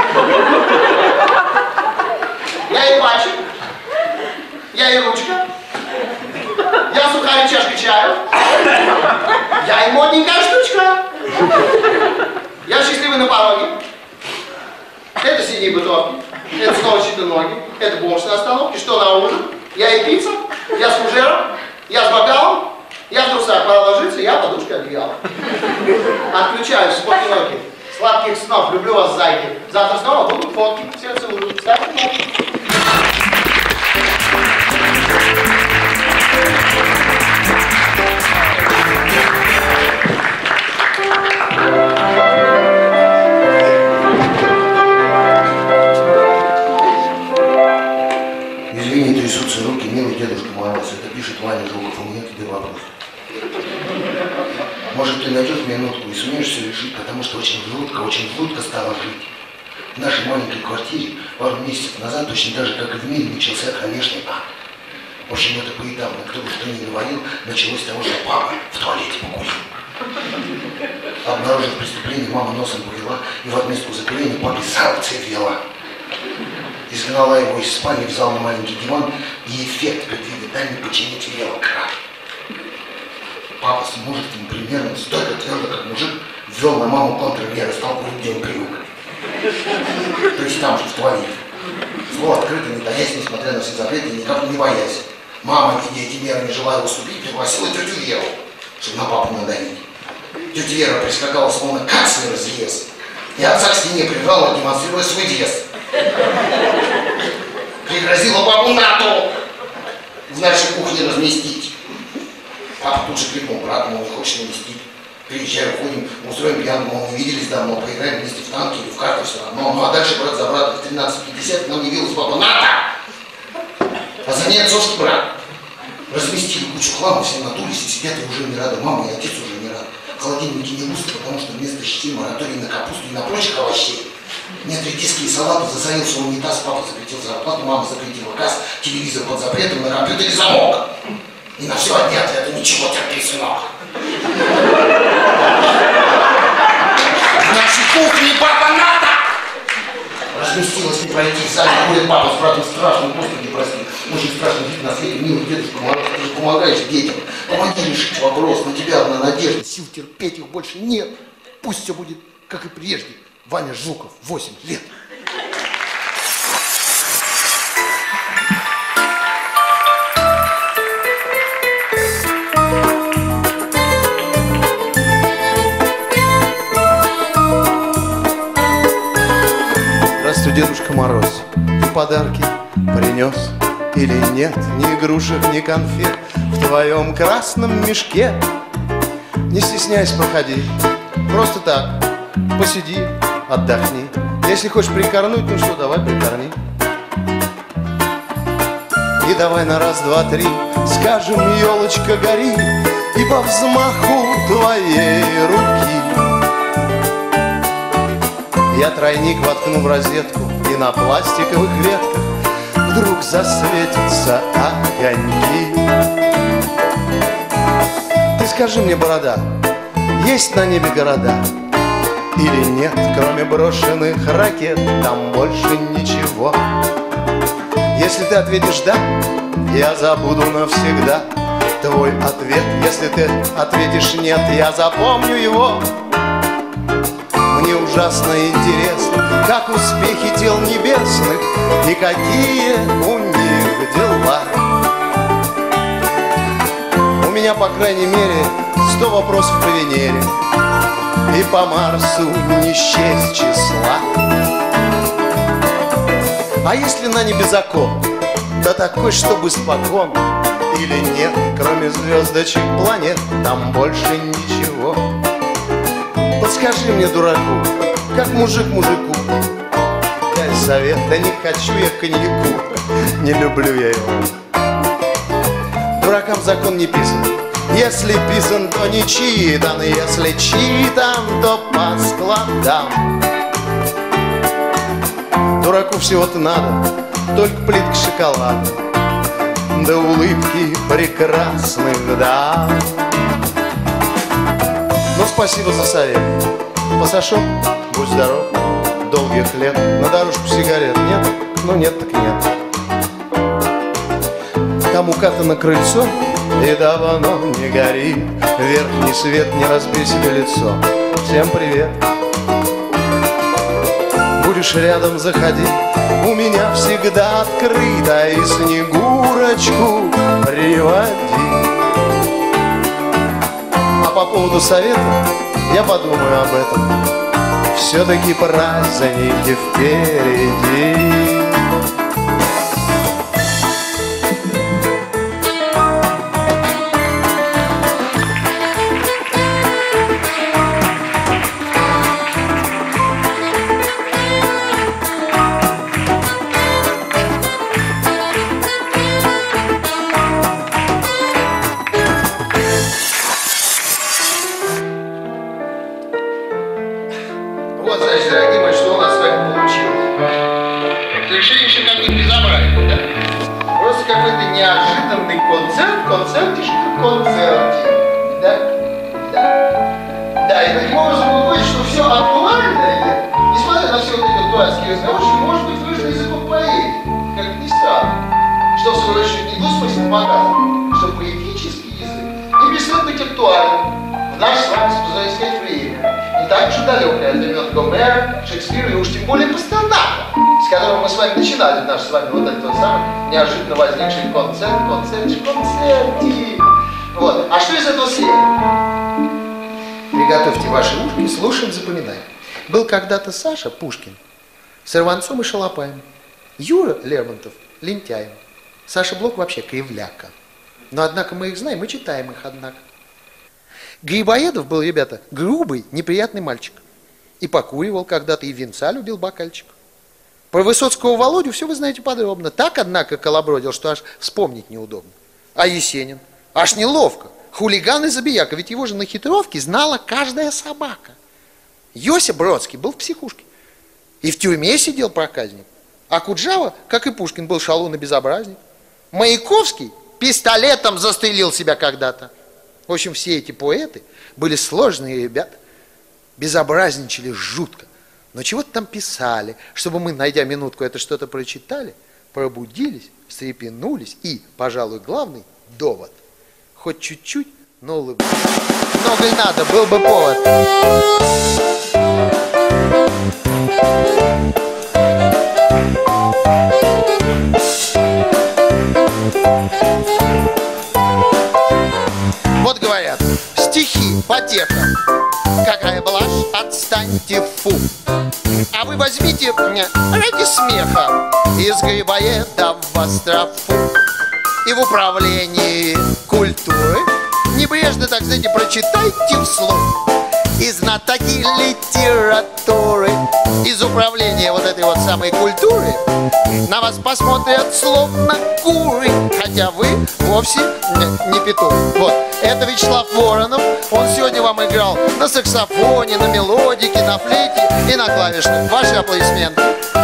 Я и пальчик. Я и ручка. Я сухая чашка чаю. Я и модненькая штучка. Я счастливый на пороге. Это синие бытовки. Это снова чьи-то ноги. Это бомж на остановке. Что на ужин? Я и пицца. Я с фужером. Я с бокалом. Я в трусах. Пора ложиться. Я подушка одеяло. Отключаюсь. Спокойной ноги. Сладких снов. Люблю вас, зайки. Завтра снова будут фотки. Все целую. Ставьте кнопки.
Извини, трясутся руки, милый дедушка Мороз. Это пишет Ваня Жуков, у меня к тебе вопрос. Может, ты найдешь минутку и сумеешь все решить, потому что очень жутко стало жить. В нашей маленькой квартире пару месяцев назад, точно так же, как и в мире, начался кромешный ад. В общем, это поэтапно, кто бы что ни говорил, началось с того, что папа в туалете покурил. Обнаружив преступление, мама носом повела и в отместку за курение папе санкции ввела. Изгнала его из спальни в зал на маленький диван, и эффект предвидит дальний починить велел край. Папа с мужеством примерно столько твердо, как мужик, ввел на маму контрмеры, столкнув, где он привык. То есть там же, в туалете. Зло открыто, не таясь, несмотря на все запреты, никак не боясь. Мама, видя эти меры, не желая уступить, пригласила тетю Веру, чтобы на папу надавить. Тетя Вера прискакала, словно как свой разъезд, и отца к стене прижала, демонстрируя свой вес. Пригрозила бабу НАТО в нашей кухне разместить. Папа тут же крикнул брату, мол, не хочешь навестить. Приезжай, уходим, устроим пьянку, мол, не виделись давно, поиграем вместе в танки или в карты, все равно. Ну а дальше брат за брата в 13:50 нам явилась баба НАТО. А за ней отцовский брат. Разместили кучу хлама, все надулись и сидят и уже не рады. Мама и отец уже не рады. Холодильники не пусты, потому что вместо щей мораторий на капусту и на прочих овощей.
Нет редиски и салата, засорился унитаз, папа запретил зарплату, мама запретила газ, телевизор под запретом, на компьютере замок. И на все одни ответы, ничего, терпи, сынок. В нашей кухне папа надо! Разместилась не пройти, сами ходит папа с братом страшным, Господи, прости. Очень страшный вид на свете, милый дедушка, Мороз, ты же помогаешь детям. Помоги решить вопрос, на тебя одна надежда, сил терпеть их больше нет. Пусть все будет, как и прежде. Ваня Жуков, 8 лет.
Здравствуй, Дедушка Мороз. Ты подарки принес или нет? Ни игрушек, ни конфет в твоем красном мешке. Не стесняйся, проходи. Просто так, посиди, отдохни. Если хочешь прикорнуть, ну что, давай прикорни. И давай на раз, два, три скажем, елочка, гори. И по взмаху твоей руки я тройник воткну в розетку, и на пластиковых ветках вдруг засветятся огоньки. Ты скажи мне, борода, есть на небе города или нет? Кроме брошенных ракет там больше ничего. Если ты ответишь «да», я забуду навсегда твой ответ. Если ты ответишь «нет», я запомню его. Мне ужасно интересно, как успехи тел небесных и какие у них дела. У меня, по крайней мере, 100 вопросов по Венере, и по Марсу не счесть числа. А если на небе закон, да такой, чтобы спокон, или нет, кроме звездочек планет, там больше ничего. Подскажи мне, дураку, как мужик мужику, дай совет, да не хочу я коньяку, не люблю я его. Дуракам закон не писан, если писан, то не читан, если читан, то по складам. Дураку всего-то надо, только плитка шоколада, да улыбки прекрасных дам. Ну, спасибо за совет. Посошел, будь здоров, долгих лет. На дорожку сигарет нет? Ну, нет так нет. Там уката на крыльцо, и давно не гори. Верхний свет, не разбей себе лицо. Всем привет. Будешь рядом, заходи, у меня всегда открыто, и Снегурочку приводи. А по поводу совета я подумаю об этом. Все-таки праздники впереди.
Вот, значит, дорогие мои, что у нас с вами получилось. Совершеннейший как-то безобразие, да? Просто какой-то неожиданный концертишка в концерте. Да? Да. Да, и таким образом выходит, что все актуальное, несмотря на все вот эти дурацкие разговоры, может быть вышло языком поэзии, как ни странно. Что, в свою очередь, недвусмысленно показывает, что поэтический язык не перестает быть актуальным в наше с вами, так сказать, время. Не так уж и далекое от времен Гомера, Шекспира и уж тем более Пастернака, с которого мы с вами начинали наш с вами вот этот самый неожиданно возникший концертик. Вот. А что из этого следует? Приготовьте ваши ушки, слушаем, запоминаем. Был когда-то Саша Пушкин сорванцом и шалопаем, Юра Лермонтов лентяем, Саша Блок вообще кривляка. Но однако мы их знаем, мы читаем их, однако. Грибоедов был, ребята, грубый, неприятный мальчик. И покуривал когда-то, и винца любил бокальчик. Про Высоцкого Володю все вы знаете подробно. Так, однако, колобродил, что аж вспомнить неудобно. А Есенин? Аж неловко. Хулиган и забияка, ведь его же на хитровке знала каждая собака. Йося Бродский был в психушке. И в тюрьме сидел проказник. А Куджава, как и Пушкин, был шалун и безобразник. Маяковский пистолетом застрелил себя когда-то. В общем, все эти поэты были сложные ребята, безобразничали жутко. Но чего-то там писали, чтобы мы, найдя минутку, это что-то прочитали, пробудились, встрепенулись и, пожалуй, главный довод. Хоть чуть-чуть, но улыбались. Много и надо, был бы повод. Вот говорят, стихи, потеха. Какая блажь, отстаньте, фу. А вы возьмите ради смеха из Грибоедова строфу. И в управлении культуры небрежно, так знаете, прочитайте вслух. И знатоки литературы из управления вот этой вот самой культуры на вас посмотрят словно куры, хотя вы вовсе не петух. Вот, это Вячеслав Воронов. Он сегодня вам играл на саксофоне, на мелодике, на флейте и на клавишных. Ваши аплодисменты.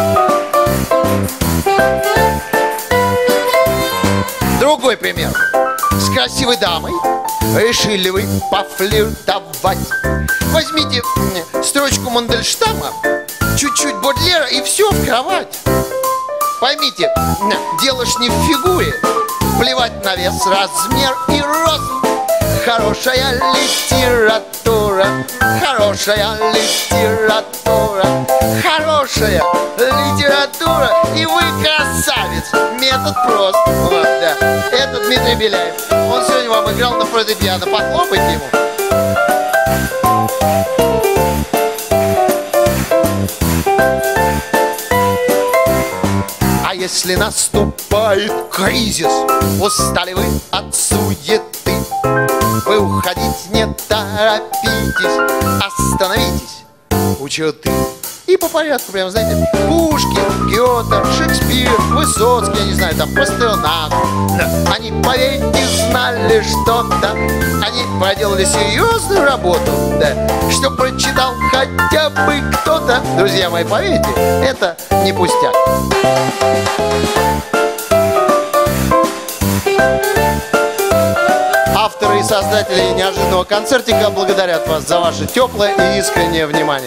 Другой пример. С красивой дамой решили вы пофлиртовать. Возьмите строчку Мандельштама, чуть-чуть Бодлера и все, в кровать. Поймите, дело ж не в фигуре, плевать на вес, размер и рост. Хорошая литература, хорошая литература, хорошая литература, и вы красавец. Метод прост. Вот, да. Это Дмитрий Беляев. Он сегодня вам играл на фортепиано. Похлопайте ему. А если наступает кризис, устали вы от суеты, вы уходить не торопитесь, остановитесь у черты. И по порядку, прям, знаете, Пушкин, Гёте, Шекспир, Высоцкий, я не знаю, там, Пастернак. Они, поверьте, знали что-то, они проделали серьезную работу, да, что прочитал хотя бы кто-то. Друзья мои, поверьте, это не пустяк. Авторы и создатели неожиданного концертика благодарят вас за ваше теплое и искреннее внимание.